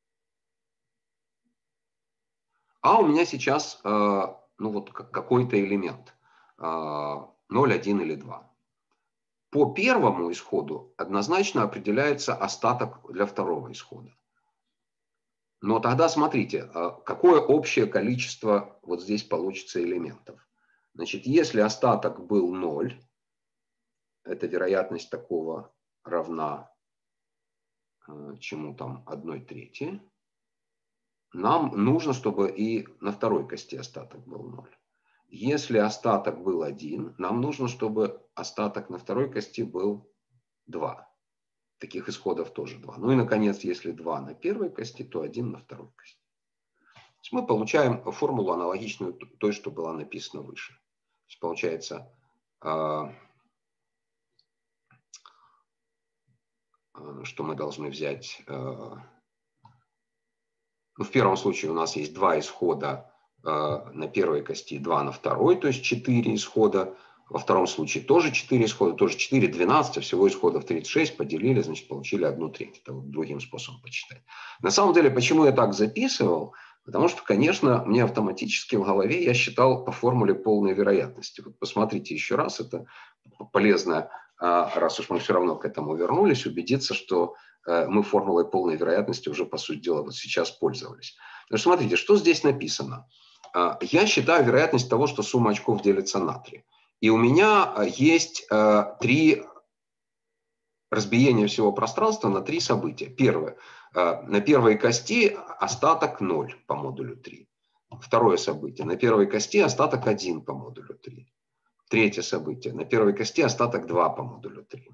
А у меня сейчас, ну вот какой-то элемент, ноль, один или два. По первому исходу однозначно определяется остаток для второго исхода. Но тогда смотрите, какое общее количество вот здесь получится элементов. Значит, если остаток был ноль, это вероятность такого равна чему там одной трети, нам нужно, чтобы и на второй кости остаток был ноль. Если остаток был один, нам нужно, чтобы остаток на второй кости был два. Таких исходов тоже два. Ну и, наконец, если два на первой кости, то один на второй кости. То есть мы получаем формулу аналогичную той, что была написана выше. То есть получается, что мы должны взять... Ну, в первом случае у нас есть два исхода э, на первой кости, два на второй, то есть четыре исхода. Во втором случае тоже четыре исхода, тоже четыре, двенадцать, а всего исходов тридцать шесть, поделили, значит, получили одну треть. Это вот другим способом почитать. На самом деле, почему я так записывал? Потому что, конечно, мне автоматически в голове я считал по формуле полной вероятности. Вот посмотрите еще раз, это полезно, раз уж мы все равно к этому вернулись, убедиться, что мы формулой полной вероятности уже, по сути дела, вот сейчас пользовались. Но смотрите, что здесь написано. Я считаю вероятность того, что сумма очков делится на три. И у меня есть три разбиения всего пространства на три события. Первое. На первой кости остаток ноль по модулю три. Второе событие. На первой кости остаток один по модулю три. Третье событие. На первой кости остаток два по модулю три.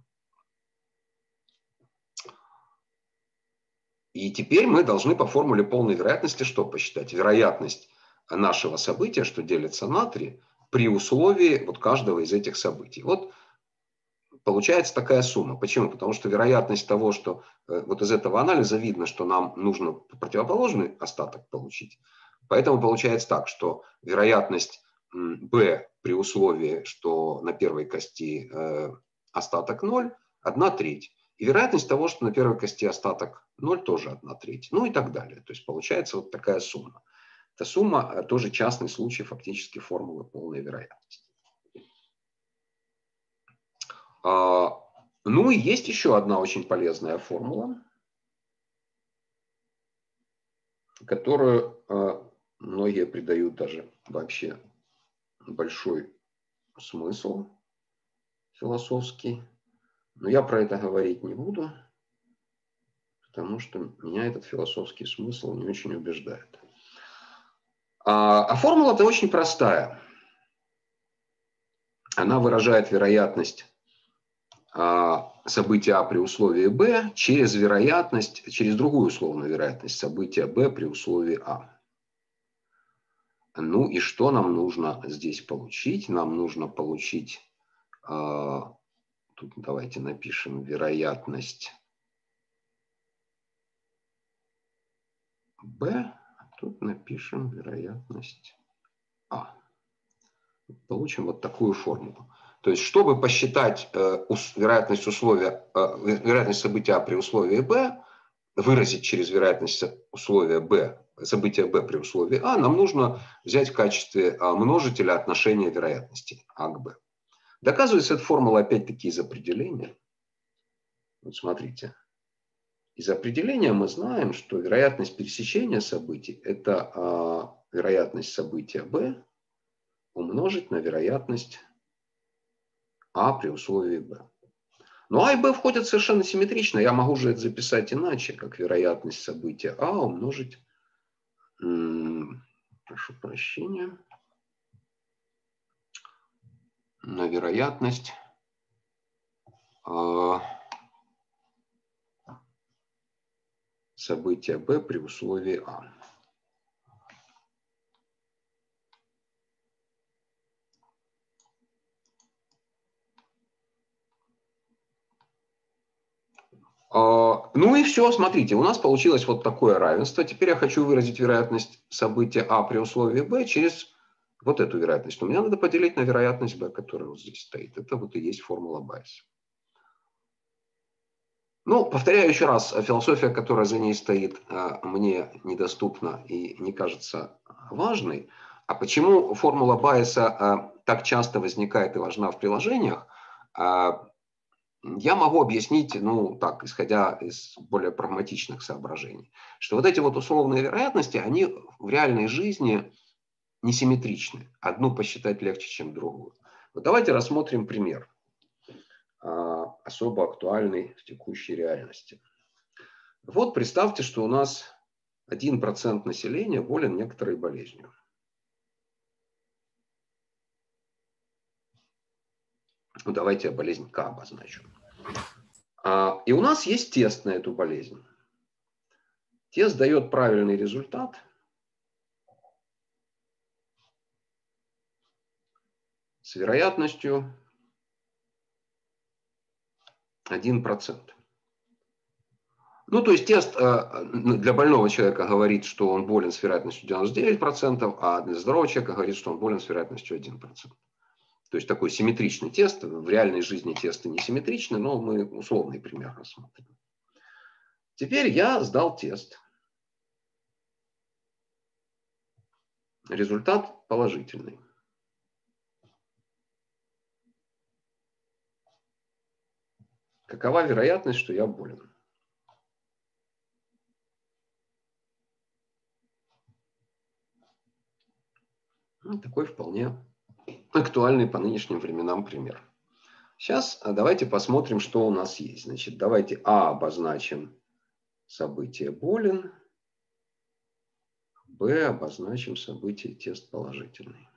И теперь мы должны по формуле полной вероятности что посчитать? Вероятность нашего события, что делится на три, при условии вот каждого из этих событий. Вот получается такая сумма. Почему? Потому что вероятность того, что вот из этого анализа видно, что нам нужно противоположный остаток получить. Поэтому получается так, что вероятность b при условии, что на первой кости остаток ноль, одна треть. И вероятность того, что на первой кости остаток ноль, тоже одна треть. Ну и так далее. То есть получается вот такая сумма. Эта сумма тоже частный случай фактически формулы полной вероятности. Ну и есть еще одна очень полезная формула, которую многие придают даже вообще большой смысл философский. Но я про это говорить не буду, потому что меня этот философский смысл не очень убеждает. А, а формула-то очень простая. Она выражает вероятность а, события А при условии Б через вероятность, через другую условную вероятность события Б при условии А. Ну и что нам нужно здесь получить? Нам нужно получить, а, тут давайте напишем вероятность Б, тут напишем вероятность А. Получим вот такую формулу. То есть, чтобы посчитать э, ус, вероятность условия, э, вероятность события А при условии Б, выразить через вероятность условия Б, события Б при условии А, нам нужно взять в качестве э, множителя отношения вероятности А к Б. Доказывается эта формула опять-таки из определения. Вот смотрите. Из определения мы знаем, что вероятность пересечения событий – это э, вероятность события Б умножить на вероятность А при условии Б. Но А и Б входят совершенно симметрично. Я могу же это записать иначе, как вероятность события А умножить, прошу прощения, на вероятность э, события Б при условии А. Ну и все, смотрите, у нас получилось вот такое равенство. Теперь я хочу выразить вероятность события А при условии Б через вот эту вероятность. Но мне надо поделить на вероятность Б, которая вот здесь стоит. Это вот и есть формула Байеса. Ну, повторяю еще раз, философия, которая за ней стоит, мне недоступна и не кажется важной. А почему формула Байеса так часто возникает и важна в приложениях, я могу объяснить, ну, так, исходя из более прагматичных соображений, что вот эти вот условные вероятности, они в реальной жизни несимметричны. Одну посчитать легче, чем другую. Вот давайте рассмотрим пример, особо актуальный в текущей реальности. Вот представьте, что у нас один процент населения болен некоторой болезнью. Ну, давайте я болезнь К обозначу. И у нас есть тест на эту болезнь. Тест дает правильный результат. С вероятностью один процент. Ну, то есть тест для больного человека говорит, что он болен с вероятностью девяносто девять процентов, а для здорового человека говорит, что он болен с вероятностью один процент. То есть такой симметричный тест. В реальной жизни тесты не симметричны, но мы условный пример рассмотрим. Теперь я сдал тест. Результат положительный. Какова вероятность, что я болен? Ну, такой вполне актуальный по нынешним временам пример. Сейчас давайте посмотрим, что у нас есть. Значит, давайте А обозначим событие болен, Б обозначим событие тест положительный.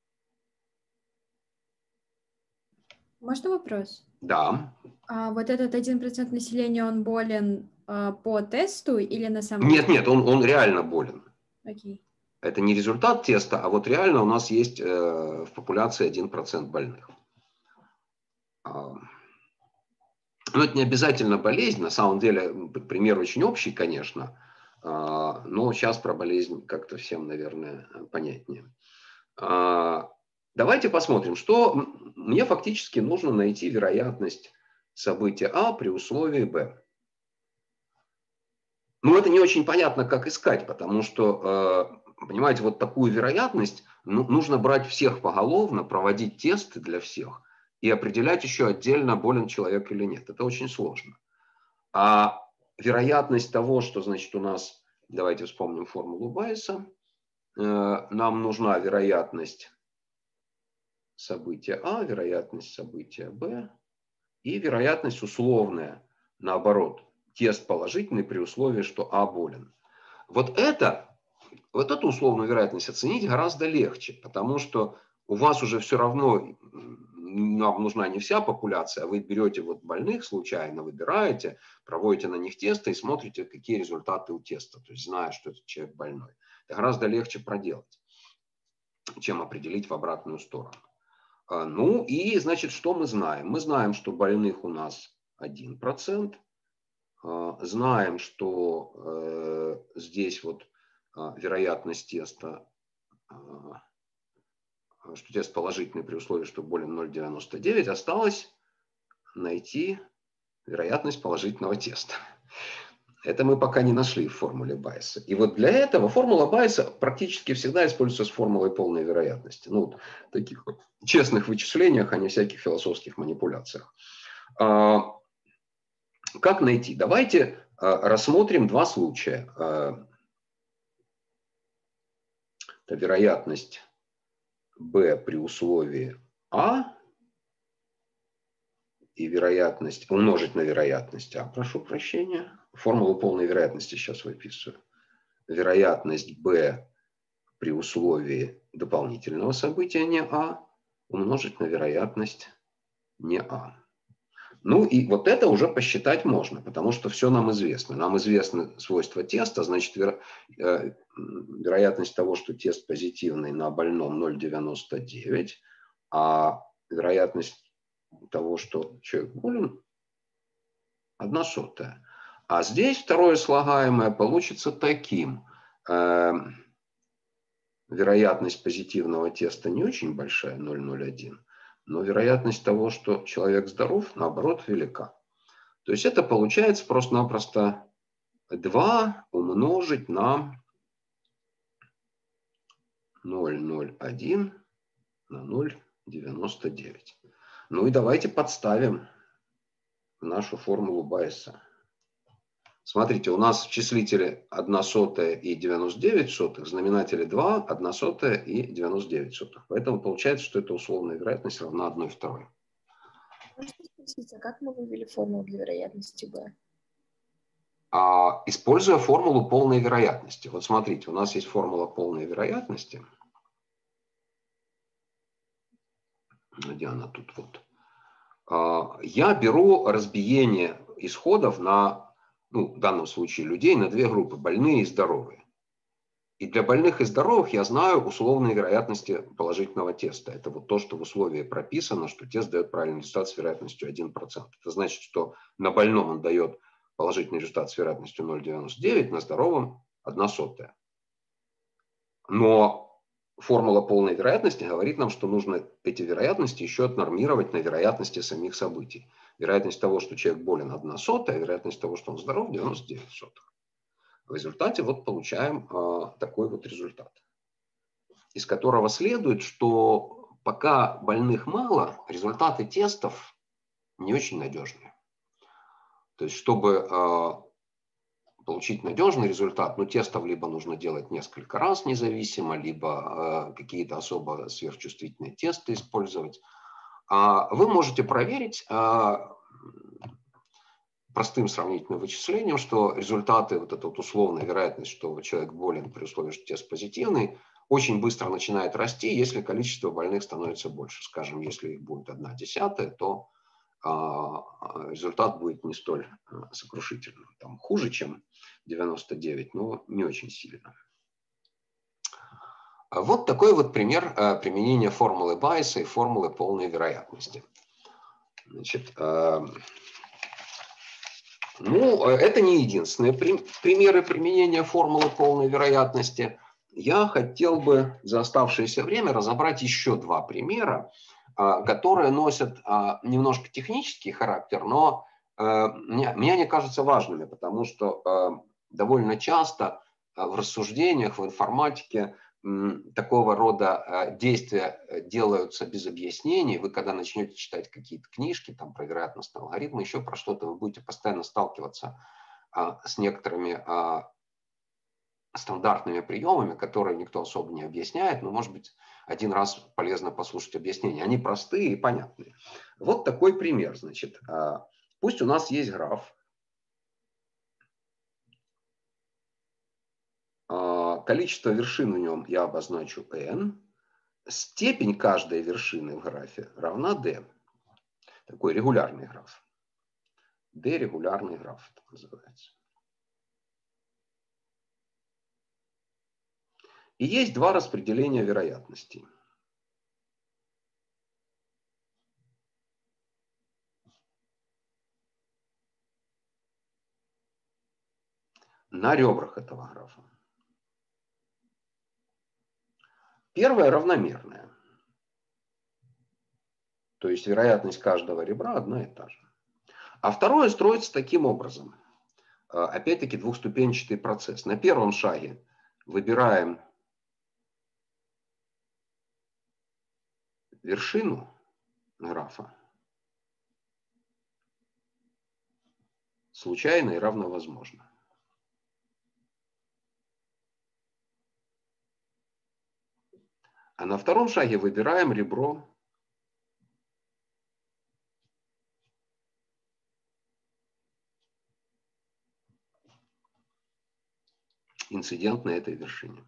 Можно вопрос? Да. А вот этот один процент населения, он болен а, по тесту или на самом Нет, деле? нет, он, он реально болен. Окей. Это не результат теста, а вот реально у нас есть э, в популяции один процент больных. Но это не обязательно болезнь. На самом деле, пример очень общий, конечно. Но сейчас про болезнь как-то всем, наверное, понятнее. Давайте посмотрим, что мне фактически нужно найти вероятность события А при условии Б. Ну, это не очень понятно, как искать, потому что, понимаете, вот такую вероятность нужно брать всех поголовно, проводить тесты для всех и определять еще отдельно, болен человек или нет. Это очень сложно. А вероятность того, что, значит, у нас, давайте вспомним формулу Байеса, нам нужна вероятность события А, вероятность события Б и вероятность условная, наоборот, тест положительный при условии, что А болен. Вот это, вот эту условную вероятность оценить гораздо легче, потому что у вас уже все равно, нам нужна не вся популяция, а вы берете вот больных случайно, выбираете, проводите на них тесты и смотрите, какие результаты у теста, то есть зная, что этот человек больной. Это гораздо легче проделать, чем определить в обратную сторону. Ну и, значит, что мы знаем? Мы знаем, что больных у нас один процент. Знаем, что э, здесь вот э, вероятность теста, э, что тест положительный при условии, что болен ноль целых девяносто девять. Осталось найти вероятность положительного теста. Это мы пока не нашли в формуле Байеса. И вот для этого формула Байеса практически всегда используется с формулой полной вероятности. Ну, вот в таких честных вычислениях, а не всяких философских манипуляциях. А, как найти? Давайте а, рассмотрим два случая. А, это вероятность B при условии А и вероятность, умножить на вероятность А, прошу прощения. Формулу полной вероятности сейчас выписываю. Вероятность B при условии дополнительного события не А умножить на вероятность не А. Ну и вот это уже посчитать можно, потому что все нам известно. Нам известны свойства теста, значит веро... вероятность того, что тест позитивный на больном ноль целых девяносто девять, а вероятность того, что человек болен, одна сотая. А здесь второе слагаемое получится таким. Вероятность позитивного теста не очень большая, ноль целых ноль один, но вероятность того, что человек здоров, наоборот, велика. То есть это получается просто-напросто два умножить на ноль целых ноль один на ноль целых девяносто девять. Ну и давайте подставим в нашу формулу Байеса. Смотрите, у нас в числителе одна сотая и девяносто девять сотых, в знаменателе два, одна сотая и девяносто девять сотых. Поэтому получается, что эта условная вероятность равна одной второй. Можно спросить, а как мы вывели формулу для вероятности b? А, используя формулу полной вероятности. Вот смотрите, у нас есть формула полной вероятности. Где она тут? Вот. А, я беру разбиение исходов на, ну, в данном случае людей, на две группы, больные и здоровые. И для больных и здоровых я знаю условные вероятности положительного теста. Это вот то, что в условии прописано, что тест дает правильный результат с вероятностью один процент. Это значит, что на больном он дает положительный результат с вероятностью ноль целых девяносто девять, на здоровом одна сотая. Но формула полной вероятности говорит нам, что нужно эти вероятности еще отнормировать на вероятности самих событий. Вероятность того, что человек болен, одна сотая, вероятность того, что он здоров, девяносто девять сотых. В результате вот получаем э, такой вот результат, из которого следует, что пока больных мало, результаты тестов не очень надежные. То есть, чтобы э, получить надежный результат, ну, тестов либо нужно делать несколько раз независимо, либо э, какие-то особо сверхчувствительные тесты использовать. А вы можете проверить э, простым сравнительным вычислением, что результаты, вот эта вот условная вероятность, что человек болен при условии, что тест позитивный, очень быстро начинает расти, если количество больных становится больше. Скажем, если их будет одна десятая, то а, результат будет не столь сокрушительным. Там хуже, чем девяносто девять, но не очень сильно. Вот такой вот пример а, применения формулы Байеса и формулы полной вероятности. Значит, а, ну, это не единственные примеры применения формулы полной вероятности. Я хотел бы за оставшееся время разобрать еще два примера, которые носят немножко технический характер, но мне они кажутся важными, потому что довольно часто в рассуждениях, в информатике такого рода действия делаются без объяснений. Вы когда начнете читать какие-то книжки там, про вероятностные алгоритмы, еще про что-то, вы будете постоянно сталкиваться а, с некоторыми а, стандартными приемами, которые никто особо не объясняет, но, может быть, один раз полезно послушать объяснения. Они простые и понятные. Вот такой пример. Значит, а, пусть у нас есть граф. Количество вершин в нем я обозначу n. Степень каждой вершины в графе равна d. Такой регулярный граф. D регулярный граф так называется. И есть два распределения вероятностей. На ребрах этого графа. Первое равномерное. То есть вероятность каждого ребра одна и та же. А второе строится таким образом. Опять-таки двухступенчатый процесс. На первом шаге выбираем вершину графа. Случайно и равновозможно. А на втором шаге выбираем ребро инцидент на этой вершине.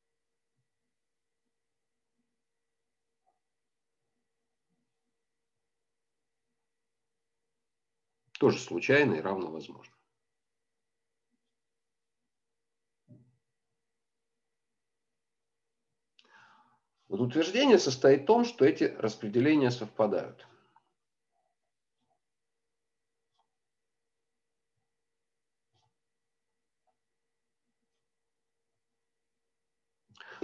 Тоже случайно и равновозможно. Вот утверждение состоит в том, что эти распределения совпадают.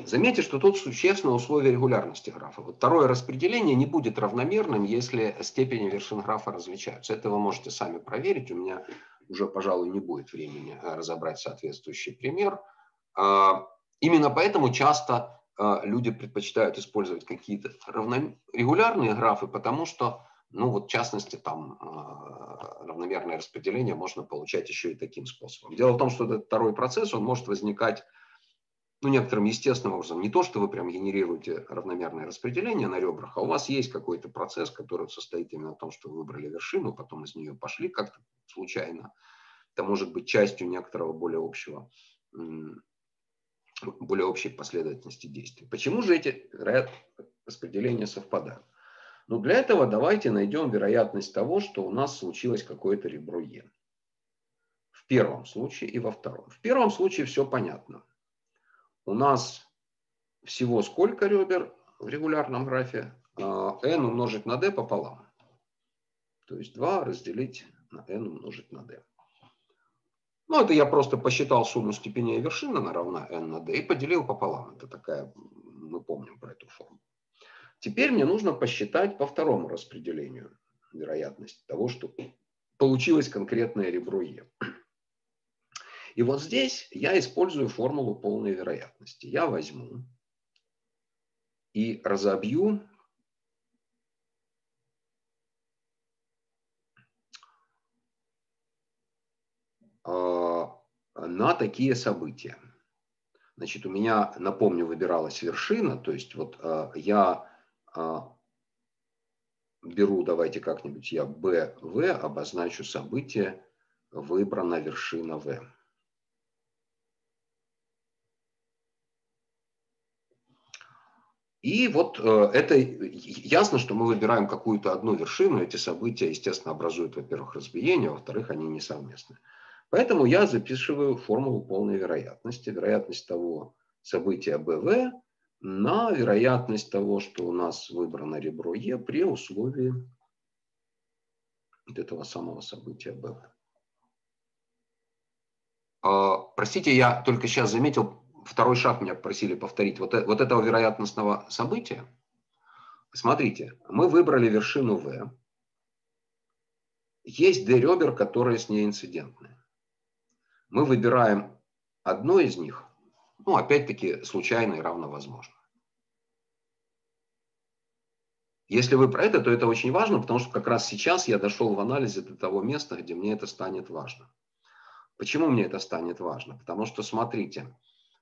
Заметьте, что тут существенное условие регулярности графа. Вот второе распределение не будет равномерным, если степени вершин графа различаются. Это вы можете сами проверить. У меня уже, пожалуй, не будет времени разобрать соответствующий пример. Именно поэтому часто люди предпочитают использовать какие-то равно... регулярные графы, потому что, ну вот в частности, там равномерное распределение можно получать еще и таким способом. Дело в том, что этот второй процесс, он может возникать ну, некоторым естественным образом. Не то, что вы прям генерируете равномерное распределение на ребрах, а у вас есть какой-то процесс, который состоит именно в том, что вы выбрали вершину, потом из нее пошли как-то случайно. Это может быть частью некоторого более общего, более общей последовательности действий. Почему же эти распределения совпадают? Ну, для этого давайте найдем вероятность того, что у нас случилось какое-то ребро Е. В первом случае и во втором. В первом случае все понятно. У нас всего сколько ребер в регулярном графе? n умножить на d пополам. То есть два разделить на n умножить на d. Ну, это я просто посчитал сумму степеней вершин, она равна n на d, и поделил пополам. Это такая, мы помним про эту форму. Теперь мне нужно посчитать по второму распределению вероятность того, что получилось конкретное ребро Е. И вот здесь я использую формулу полной вероятности. Я возьму и разобью на такие события. Значит, у меня, напомню, выбиралась вершина, то есть вот я беру, давайте как-нибудь я бэ вэ обозначу событие, выбрана вершина В. И вот э, это ясно, что мы выбираем какую-то одну вершину. Эти события, естественно, образуют, во-первых, разбиение, во-вторых, они не совместны. Поэтому я записываю формулу полной вероятности. Вероятность того события бэ вэ на вероятность того, что у нас выбрано ребро Е при условии вот этого самого события бэ вэ. А, простите, я только сейчас заметил, второй шаг меня просили повторить. Вот, вот этого вероятностного события. Смотрите, мы выбрали вершину В. Есть D ребер, которые с ней инцидентны. Мы выбираем одно из них, ну, опять-таки, случайно и равновозможно. Если вы про это, то это очень важно, потому что как раз сейчас я дошел в анализе до того места, где мне это станет важно. Почему мне это станет важно? Потому что, смотрите,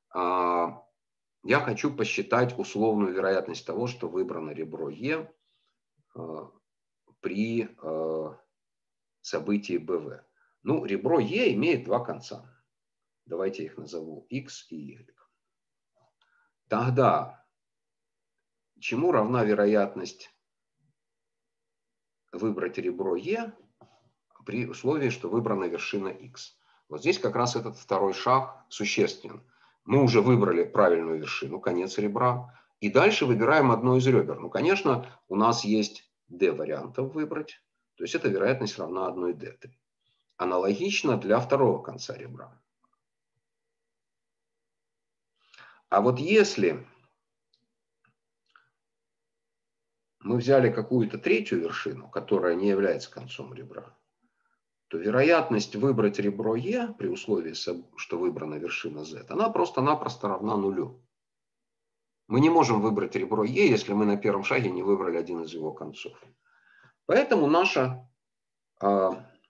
я хочу посчитать условную вероятность того, что выбрано ребро Е при событии бэ вэ. Ну, ребро Е имеет два конца. Давайте их назову X и Y. Тогда чему равна вероятность выбрать ребро Е при условии, что выбрана вершина X? Вот здесь как раз этот второй шаг существенен. Мы уже выбрали правильную вершину, конец ребра, и дальше выбираем одно из ребер. Ну, конечно, у нас есть D вариантов выбрать, то есть эта вероятность равна одной D. Аналогично для второго конца ребра. А вот если мы взяли какую-то третью вершину, которая не является концом ребра, то вероятность выбрать ребро Е при условии, что выбрана вершина Z, она просто-напросто равна нулю. Мы не можем выбрать ребро Е, если мы на первом шаге не выбрали один из его концов. Поэтому наша э,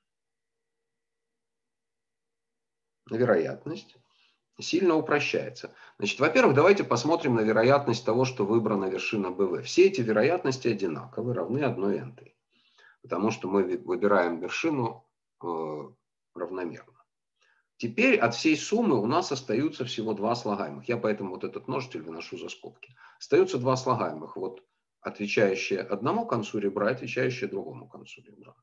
вероятность сильно упрощается. Значит, во-первых, давайте посмотрим на вероятность того, что выбрана вершина бэ вэ. Все эти вероятности одинаковы, равны одной n-той, потому что мы выбираем вершину э, равномерно. Теперь от всей суммы у нас остаются всего два слагаемых. Я поэтому вот этот множитель выношу за скобки. Остаются два слагаемых, вот отвечающие одному концу ребра, отвечающие другому концу ребра.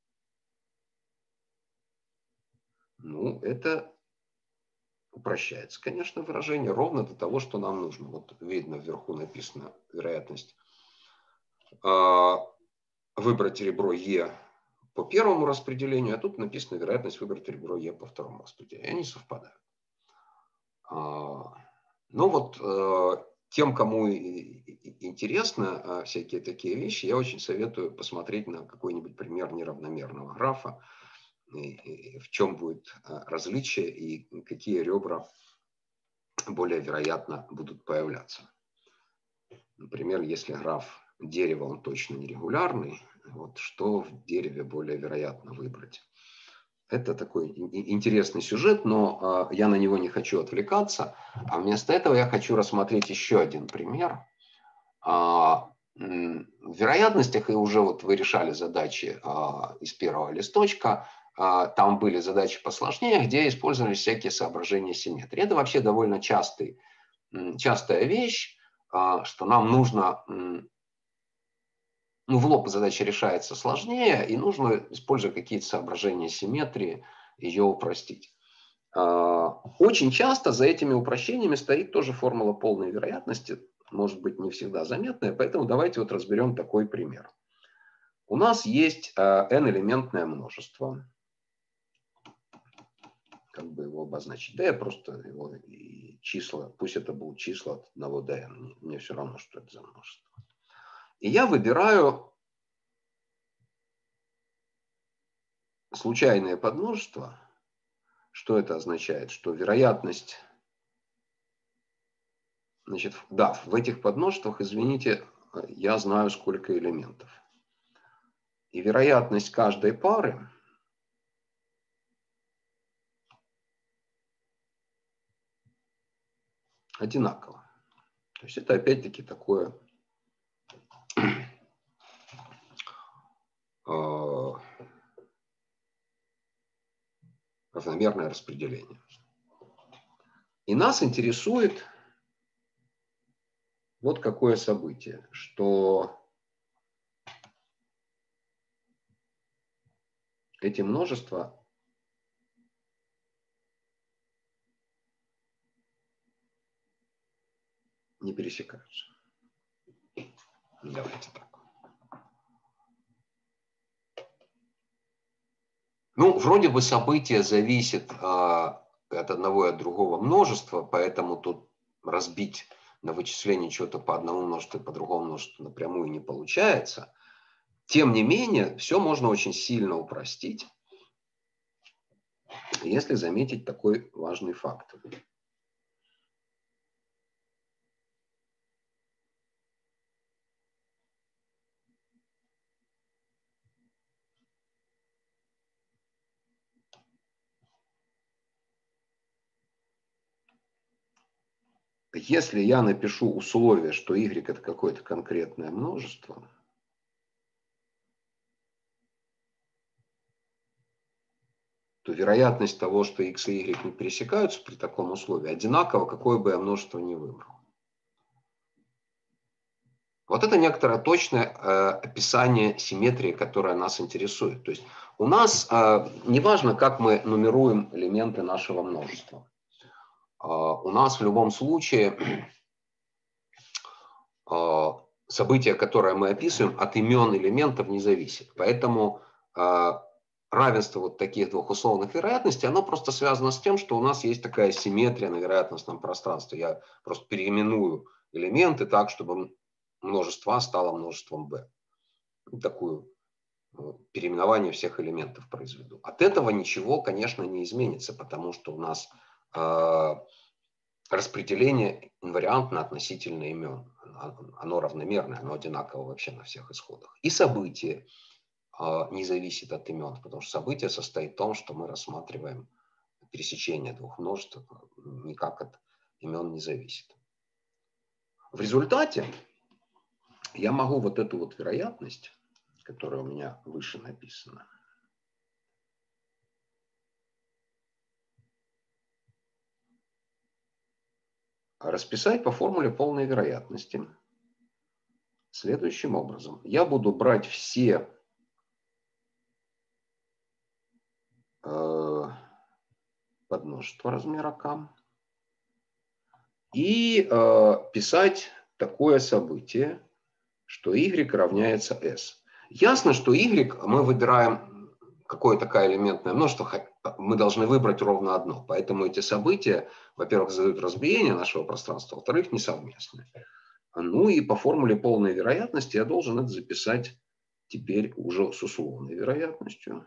Ну, это упрощается, конечно, выражение ровно до того, что нам нужно. Вот видно, вверху написано вероятность э, выбрать ребро Е по первому распределению, а тут написано вероятность выбрать ребро Е по второму распределению. Они совпадают. А, Ну вот э, тем, кому интересны всякие такие вещи, я очень советую посмотреть на какой-нибудь пример неравномерного графа, и, и в чем будет различие и какие ребра более вероятно будут появляться. Например, если граф дерева, он точно нерегулярный, вот что в дереве более вероятно выбрать. Это такой интересный сюжет, но я на него не хочу отвлекаться, а вместо этого я хочу рассмотреть еще один пример. В вероятностях, и уже вот вы решали задачи из первого листочка, там были задачи посложнее, где использовались всякие соображения симметрии. Это вообще довольно частый, частая вещь, что нам нужно, ну, в лоб задача решается сложнее, и нужно, используя какие-то соображения симметрии, ее упростить. Очень часто за этими упрощениями стоит тоже формула полной вероятности, может быть, не всегда заметная, поэтому давайте вот разберем такой пример. У нас есть n-элементное множество. Как бы его обозначить? Да я просто его и числа, пусть это будут числа от одного до n, мне все равно, что это за множество. И я выбираю случайное подмножество. Что это означает? Что вероятность, значит, да, в этих подмножествах, извините, я знаю, сколько элементов. И вероятность каждой пары одинакова. То есть это опять-таки такое э, равномерное распределение. И нас интересует вот какое событие, что эти множества не пересекаются. Давайте так. Ну, вроде бы событие зависит а, от одного и от другого множества, поэтому тут разбить на вычисление чего-то по одному множеству и по другому множеству напрямую не получается. Тем не менее, все можно очень сильно упростить, если заметить такой важный факт. Если я напишу условие, что y это какое-то конкретное множество, то вероятность того, что x и y не пересекаются при таком условии, одинакова, какое бы я множество ни выбрал. Вот это некоторое точное э, описание симметрии, которая нас интересует. То есть у нас, э, неважно, как мы нумеруем элементы нашего множества, э, у нас в любом случае э, событие, которое мы описываем, от имен элементов не зависит. Поэтому э, равенство вот таких двух условных вероятностей, оно просто связано с тем, что у нас есть такая симметрия на вероятностном пространстве. Я просто переименую элементы так, чтобы множество А стало множеством Б. Такую переименование всех элементов произведу. От этого ничего, конечно, не изменится, потому что у нас э, распределение инвариантно относительно имен. Оно равномерное, оно одинаково вообще на всех исходах. И событие э, не зависит от имен, потому что событие состоит в том, что мы рассматриваем пересечение двух множеств, никак от имен не зависит. В результате я могу вот эту вот вероятность, которая у меня выше написана, расписать по формуле полной вероятности следующим образом. Я буду брать все э, подмножества размера k и э, писать такое событие, что y равняется s. Ясно, что y мы выбираем какое такое элементное множество, мы должны выбрать ровно одно. Поэтому эти события, во-первых, задают разбиение нашего пространства, во-вторых, несовместны. Ну и по формуле полной вероятности я должен это записать теперь уже с условной вероятностью.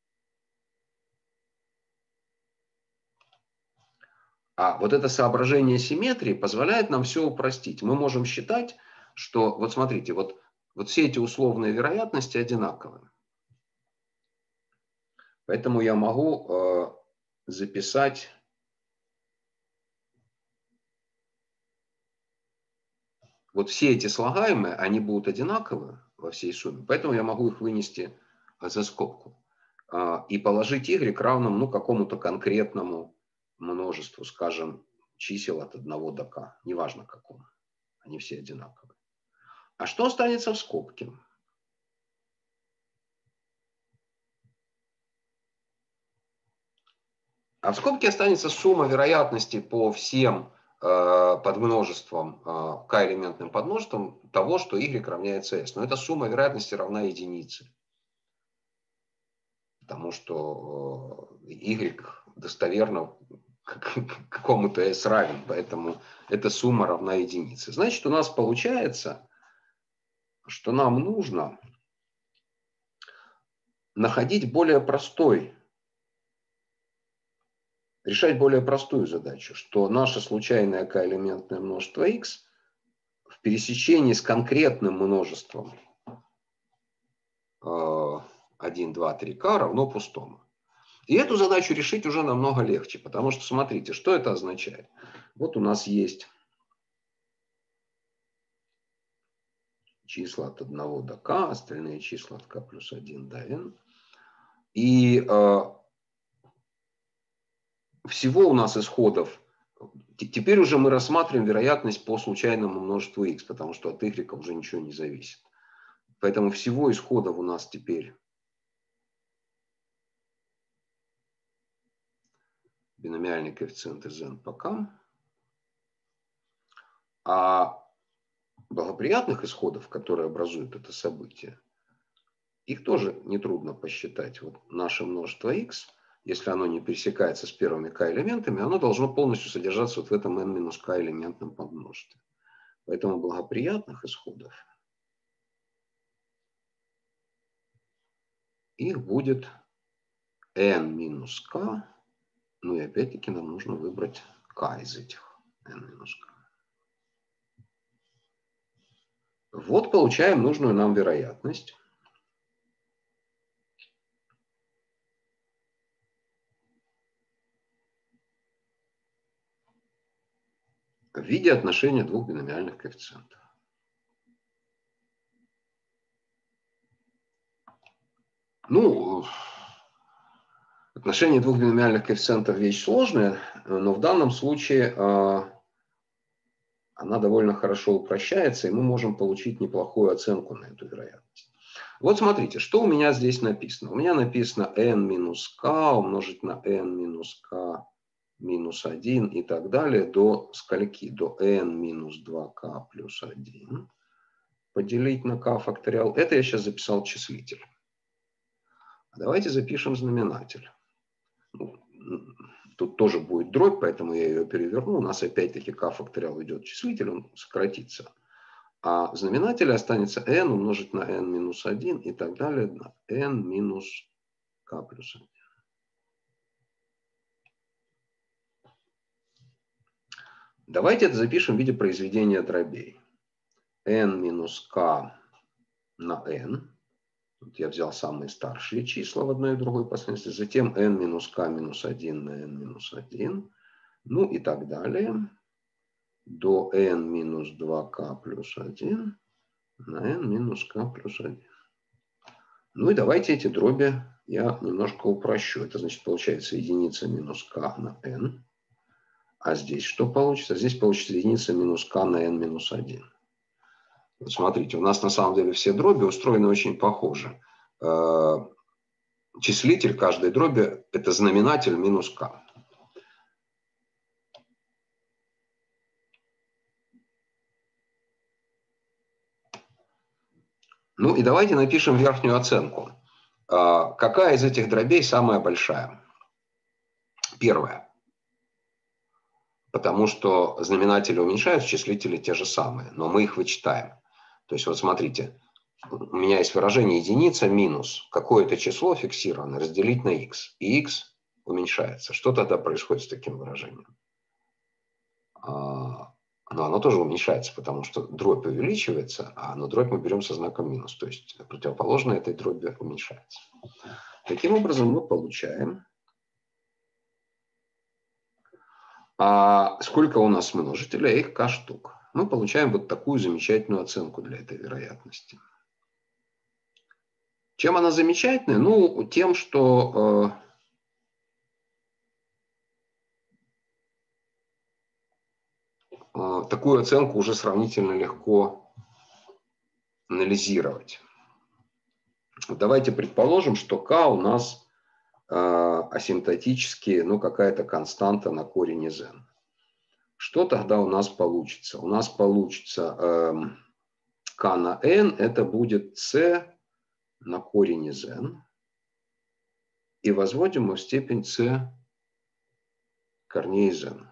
А вот это соображение симметрии позволяет нам все упростить. Мы можем считать, что, вот смотрите, вот, вот все эти условные вероятности одинаковы. Поэтому я могу э, записать вот все эти слагаемые, они будут одинаковы во всей сумме, поэтому я могу их вынести за скобку э, и положить y равным ну, какому-то конкретному множеству, скажем, чисел от одного до k, неважно какому, они все одинаковые. А что останется в скобке? А в скобке останется сумма вероятностей по всем э, подмножествам, э, k-элементным подмножествам того, что y равняется s. Но эта сумма вероятности равна единице. Потому что э, y достоверно к какому-то s равен. Поэтому эта сумма равна единице. Значит, у нас получается, что нам нужно находить более простой решать более простую задачу, что наше случайное k-элементное множество x в пересечении с конкретным множеством один, два, три k равно пустому. И эту задачу решить уже намного легче, потому что, смотрите, что это означает. Вот у нас есть числа от одного до k, остальные числа от k плюс один до n. И всего у нас исходов, теперь уже мы рассматриваем вероятность по случайному множеству x, потому что от y уже ничего не зависит. Поэтому всего исходов у нас теперь биномиальный коэффициент из n по k. А благоприятных исходов, которые образуют это событие, их тоже нетрудно посчитать. Вот наше множество x, если оно не пересекается с первыми k-элементами, оно должно полностью содержаться вот в этом n-k элементном подмножестве. Поэтому благоприятных исходов их будет n минус k. Ну и опять-таки нам нужно выбрать k из этих n минус k. Вот получаем нужную нам вероятность. В виде отношения двух биномиальных коэффициентов. Ну, отношение двух биномиальных коэффициентов вещь сложная, но в данном случае э, она довольно хорошо упрощается, и мы можем получить неплохую оценку на эту вероятность. Вот смотрите, что у меня здесь написано. У меня написано n минус k умножить на n минус k минус один и так далее до скольки? До n минус два k плюс один. Поделить на k факториал. Это я сейчас записал числитель. Давайте запишем знаменатель. Ну, тут тоже будет дробь, поэтому я ее переверну. У нас опять-таки k факториал идет числитель, он сократится. А знаменатель останется n умножить на n минус один и так далее на n минус k плюс один. Давайте это запишем в виде произведения дробей. n минус k на n. Вот я взял самые старшие числа в одной и другой последовательности. Затем n минус k минус один на n минус один. Ну и так далее. До n минус два k плюс один на n минус k плюс один. Ну и давайте эти дроби я немножко упрощу. Это значит получается единица минус k на n. А здесь что получится? Здесь получится единица минус k на n минус один. Вот смотрите, у нас на самом деле все дроби устроены очень похоже. Числитель каждой дроби – это знаменатель минус k. Ну и давайте напишем верхнюю оценку. Какая из этих дробей самая большая? Первое. Потому что знаменатели уменьшаются, числители те же самые, но мы их вычитаем. То есть вот смотрите, у меня есть выражение единица минус какое-то число фиксированное разделить на x, и x уменьшается. Что тогда происходит с таким выражением? Но оно тоже уменьшается, потому что дробь увеличивается, а на дробь мы берем со знаком минус, то есть противоположное этой дроби уменьшается. Таким образом мы получаем, а сколько у нас множителей, их k штук. Мы получаем вот такую замечательную оценку для этой вероятности. Чем она замечательная? Ну, тем, что э, такую оценку уже сравнительно легко анализировать. Давайте предположим, что k у нас э, асимптотически, ну, какая-то константа на корень из n. Что тогда у нас получится? У нас получится э, k на n, это будет c на корень из n. И возводим мы в степень c корней из n.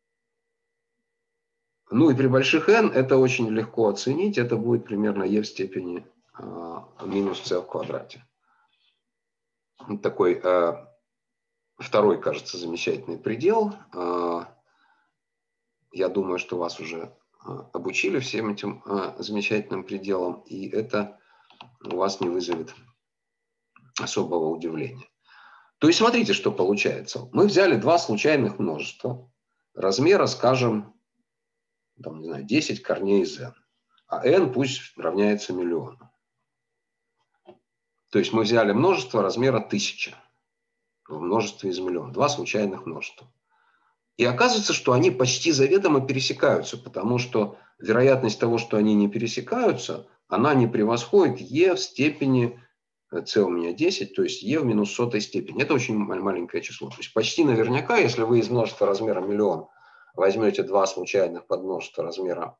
Ну и при больших n это очень легко оценить. Это будет примерно e в степени э, минус c в квадрате. Вот такой э, второй, кажется, замечательный предел. Э, я думаю, что вас уже э, обучили всем этим э, замечательным пределам. И это у вас не вызовет особого удивления. То есть смотрите, что получается. Мы взяли два случайных множества размера, скажем, там, не знаю, десять корней из n, а n пусть равняется миллиону. То есть мы взяли множество размера тысяча в множестве из миллиона, два случайных множества. И оказывается, что они почти заведомо пересекаются, потому что вероятность того, что они не пересекаются, она не превосходит e в степени c у меня десять, то есть e в минус сотой степени. Это очень маленькое число. То есть почти наверняка, если вы из множества размера миллион возьмете два случайных подмножества размера,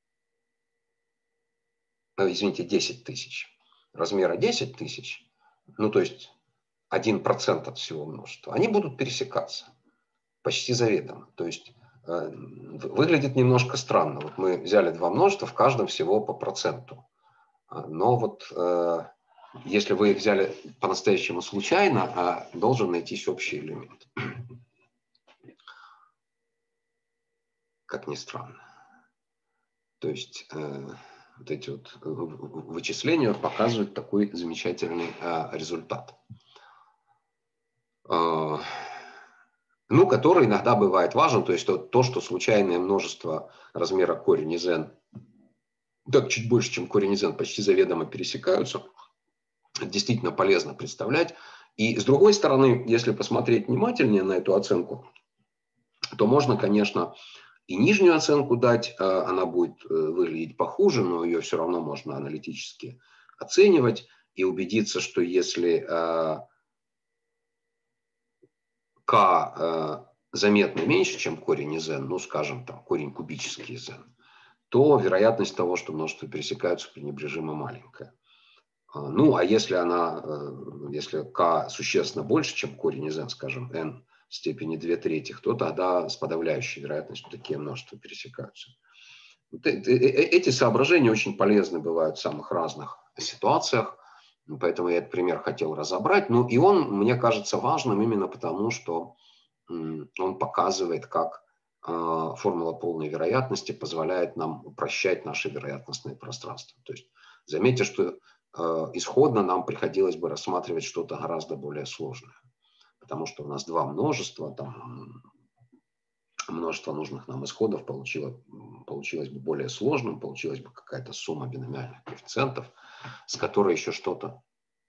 извините, десять тысяч, размера десять тысяч, ну то есть один процент от всего множества, они будут пересекаться почти заведомо. То есть э, выглядит немножко странно. Вот мы взяли два множества, в каждом всего по проценту. Но вот э, если вы их взяли по-настоящему случайно, э, должен найтись общий элемент. Как ни странно. То есть э, вот эти вот вычисления показывают такой замечательный э, результат. Э, ну, который иногда бывает важен, то есть то, то, что случайное множество размера корень из n, так чуть больше, чем корень из n, почти заведомо пересекаются, действительно полезно представлять. И с другой стороны, если посмотреть внимательнее на эту оценку, то можно, конечно, и нижнюю оценку дать, она будет выглядеть похуже, но ее все равно можно аналитически оценивать и убедиться, что если k заметно меньше, чем корень из n, ну, скажем, там, корень кубический из n, то вероятность того, что множества пересекаются, пренебрежимо маленькая. Ну, а если она, если k существенно больше, чем корень из n, скажем, n в степени две трети, то тогда с подавляющей вероятностью такие множества пересекаются. Эти соображения очень полезны бывают в самых разных ситуациях, поэтому я этот пример хотел разобрать. Ну, и он, мне кажется, важным именно потому, что он показывает, как формула полной вероятности позволяет нам упрощать наши вероятностные пространства. То есть заметьте, что исходно нам приходилось бы рассматривать что-то гораздо более сложное, потому что у нас два множества, там множество нужных нам исходов получило, получилось бы более сложным, получилась бы какая-то сумма биномиальных коэффициентов, с которой еще что-то.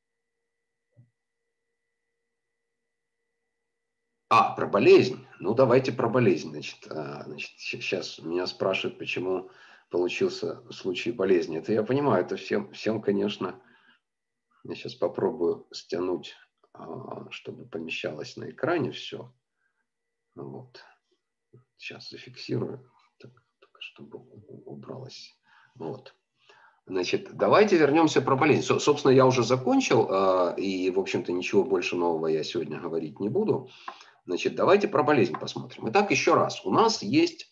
А, про болезнь. Ну, давайте про болезнь. Значит, значит, сейчас меня спрашивают, почему получился случай болезни. Это я понимаю, это всем, всем, конечно, я сейчас попробую стянуть, чтобы помещалось на экране все. Вот. Сейчас зафиксирую, так, чтобы убралось. Вот. Значит, давайте вернемся про болезнь. Собственно, я уже закончил, и, в общем-то, ничего больше нового я сегодня говорить не буду. Значит, давайте про болезнь посмотрим. Итак, еще раз. У нас есть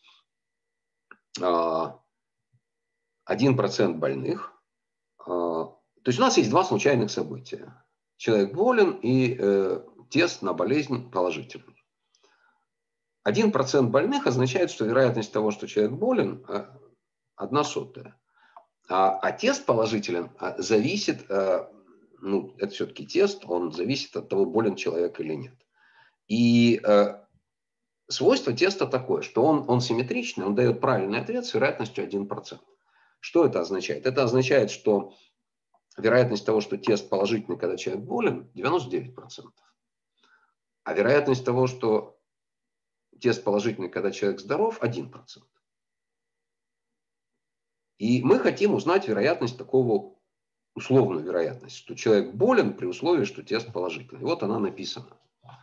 один процент больных. То есть у нас есть два случайных события. Человек болен и э, тест на болезнь положительный. один процент больных означает, что вероятность того, что человек болен, одна сотая. А, а тест положителен зависит, ну, это все-таки тест, он зависит от того, болен человек или нет. И э, свойство теста такое, что он, он симметричный, он дает правильный ответ с вероятностью один процент. Что это означает? Это означает, что вероятность того, что тест положительный, когда человек болен, девяносто девять процентов. А вероятность того, что тест положительный, когда человек здоров, один процент. И мы хотим узнать вероятность такого, условную вероятность, что человек болен при условии, что тест положительный. Вот она написана.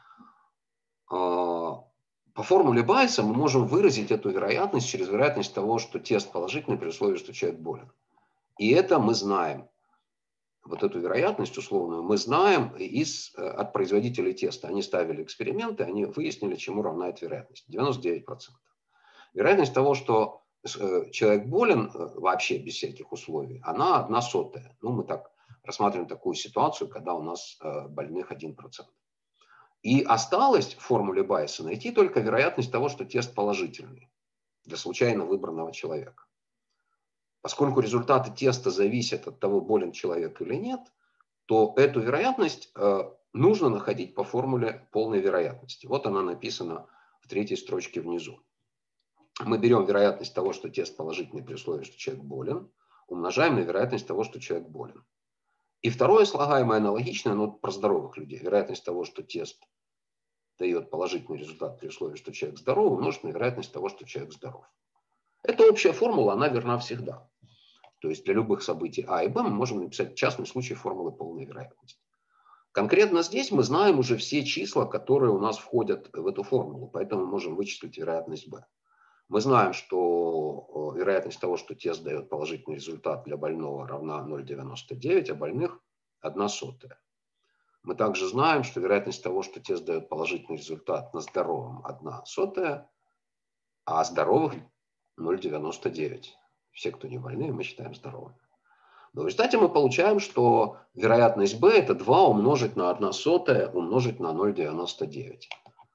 По формуле Байеса мы можем выразить эту вероятность через вероятность того, что тест положительный при условии, что человек болен. И это мы знаем. Вот эту вероятность условную мы знаем из, от производителей теста. Они ставили эксперименты, они выяснили, чему равна эта вероятность. девяносто девять процентов. Вероятность того, что человек болен вообще без всяких условий, она одна сотая. Ну, мы так рассматриваем такую ситуацию, когда у нас больных один процент. И осталось в формуле Байеса найти только вероятность того, что тест положительный для случайно выбранного человека. Поскольку результаты теста зависят от того, болен человек или нет, то эту вероятность э, нужно находить по формуле полной вероятности. Вот она написана в третьей строчке внизу. Мы берем вероятность того, что тест положительный при условии, что человек болен, умножаем на вероятность того, что человек болен. И второе слагаемое аналогичное, но про здоровых людей. Вероятность того, что тест дает положительный результат при условии, что человек здоров, умножить на вероятность того, что человек здоров. Эта общая формула, она верна всегда. То есть для любых событий А и Б мы можем написать частный случай формулы полной вероятности. Конкретно здесь мы знаем уже все числа, которые у нас входят в эту формулу, поэтому мы можем вычислить вероятность Б. Мы знаем, что вероятность того, что тест дает положительный результат для больного, равна ноль целых девяносто девять, а больных одна сотая. Мы также знаем, что вероятность того, что тест дает положительный результат на здоровом, одна сотая, а здоровых ноль целых девяносто девять. Все, кто не больны, мы считаем здоровыми. Но в результате мы получаем, что вероятность B это два умножить на одна сотая умножить на ноль целых девяносто девять.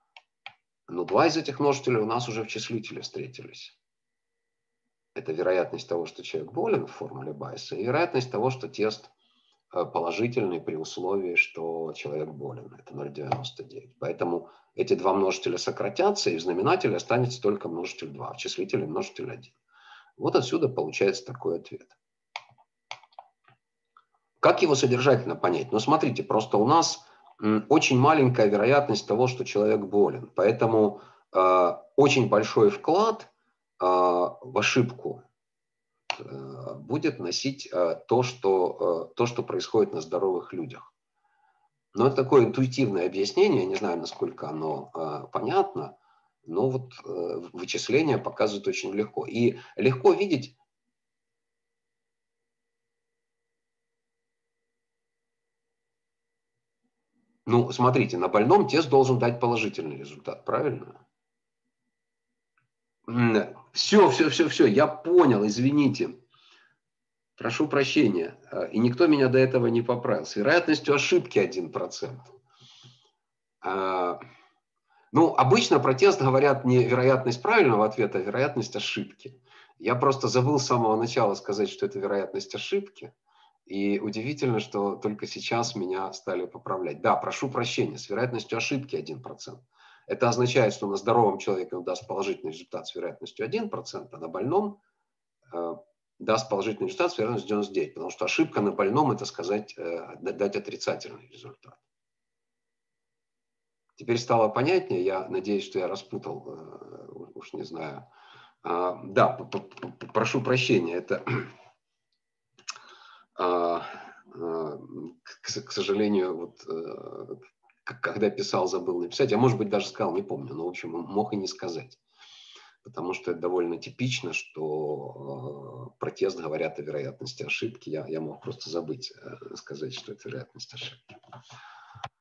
Но два из этих множителей у нас уже в числителе встретились. Это вероятность того, что человек болен в формуле Байеса, и вероятность того, что тест положительный при условии, что человек болен. Это ноль целых девяносто девять. Поэтому эти два множителя сократятся, и в знаменателе останется только множитель два, в числителе множитель один. Вот отсюда получается такой ответ. Как его содержательно понять? Ну, смотрите, просто у нас очень маленькая вероятность того, что человек болен. Поэтому э, очень большой вклад э, в ошибку э, будет носить э, то, что, э, то, что происходит на здоровых людях. Но это такое интуитивное объяснение, не знаю, насколько оно э, понятно, но вот э, вычисления показывают очень легко. И легко видеть... Ну, смотрите, на больном тест должен дать положительный результат, правильно? Все, все, все, все, я понял, извините. Прошу прощения. И никто меня до этого не поправил. С вероятностью ошибки один процент. Ну, обычно про тест говорят не вероятность правильного ответа, а вероятность ошибки. Я просто забыл с самого начала сказать, что это вероятность ошибки. И удивительно, что только сейчас меня стали поправлять. Да, прошу прощения, с вероятностью ошибки один процент. Это означает, что на здоровом человеке он даст положительный результат с вероятностью один процент, а на больном э, даст положительный результат с вероятностью девяносто девять процентов. Потому что ошибка на больном – это сказать, э, дать отрицательный результат. Теперь стало понятнее. Я надеюсь, что я распутал, э, уж не знаю. А, да, прошу прощения, это... А, а, к, к сожалению, вот, а, когда писал, забыл написать, а может быть даже сказал, не помню, но в общем мог и не сказать, потому что это довольно типично, что а, про тест говорят о вероятности ошибки, я, я мог просто забыть а, сказать, что это вероятность ошибки.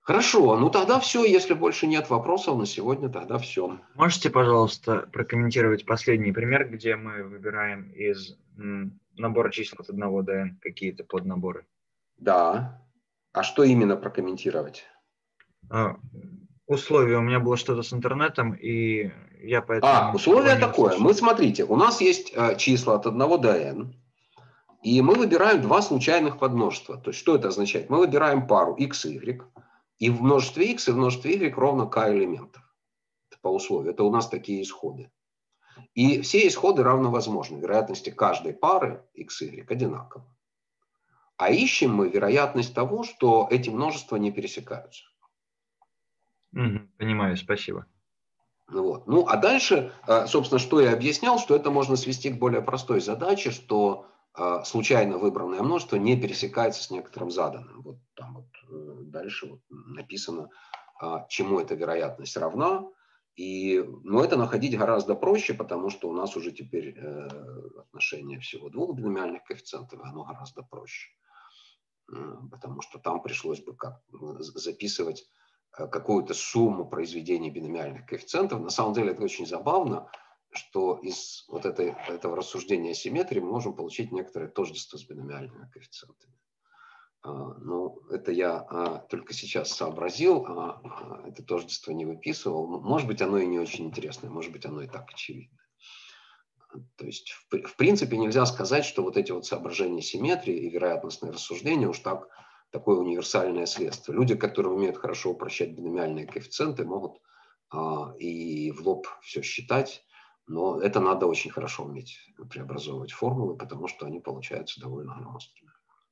Хорошо, ну тогда все. Если больше нет вопросов на сегодня, тогда все. Можете, пожалуйста, прокомментировать последний пример, где мы выбираем из м, набора чисел от одного до n какие-то поднаборы? Да. А что именно прокомментировать? А, условие. У меня было что-то с интернетом, и я поэтому... А, условие его не такое. услышал. Мы, смотрите, у нас есть э, числа от одного до n, и мы выбираем два случайных подмножества. То есть что это означает? Мы выбираем пару x, y, и в множестве x и в множестве y ровно k элементов. Это по условию. Это у нас такие исходы. И все исходы равновозможны. Вероятности каждой пары x, y одинаковы. А ищем мы вероятность того, что эти множества не пересекаются. Мгм, понимаю, спасибо. Вот. Ну, а дальше, собственно, что я объяснял, что это можно свести к более простой задаче, что случайно выбранное множество не пересекается с некоторым заданным. Вот там вот дальше вот написано, чему эта вероятность равна. И, но это находить гораздо проще, потому что у нас уже теперь отношение всего двух биномиальных коэффициентов, и оно гораздо проще. Потому что там пришлось бы как записывать какую-то сумму произведений биномиальных коэффициентов. На самом деле это очень забавно, что из вот этой, этого рассуждения о симметрии мы можем получить некоторое тождество с биномиальными коэффициентами. Ну, это я только сейчас сообразил, а это тождество не выписывал. Может быть, оно и не очень интересное, может быть, оно и так очевидно. То есть, в, в принципе, нельзя сказать, что вот эти вот соображения симметрии и вероятностные рассуждения уж так такое универсальное следствие. Люди, которые умеют хорошо упрощать биномиальные коэффициенты, могут а, и в лоб все считать, но это надо очень хорошо уметь преобразовывать формулы, потому что они получаются довольно громоздкими.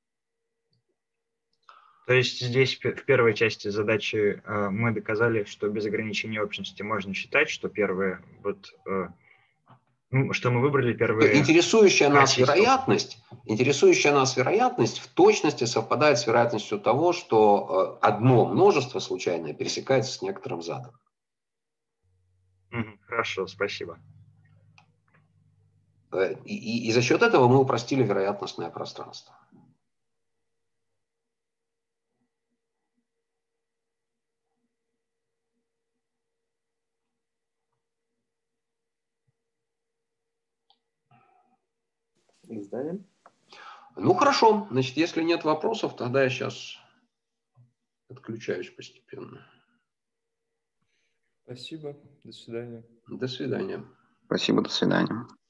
То есть здесь в первой части задачи э, мы доказали, что без ограничения общности можно считать, что первое, вот, э, ну, что мы выбрали первые... Интересующая нас чисел. вероятность, интересующая нас вероятность в точности совпадает с вероятностью того, что одно множество случайное пересекается с некоторым заданным. Хорошо, спасибо. И, и, и за счет этого мы упростили вероятностное пространство. Издаем. Ну хорошо, значит, если нет вопросов, тогда я сейчас отключаюсь постепенно. Спасибо, до свидания. До свидания. Спасибо, до свидания.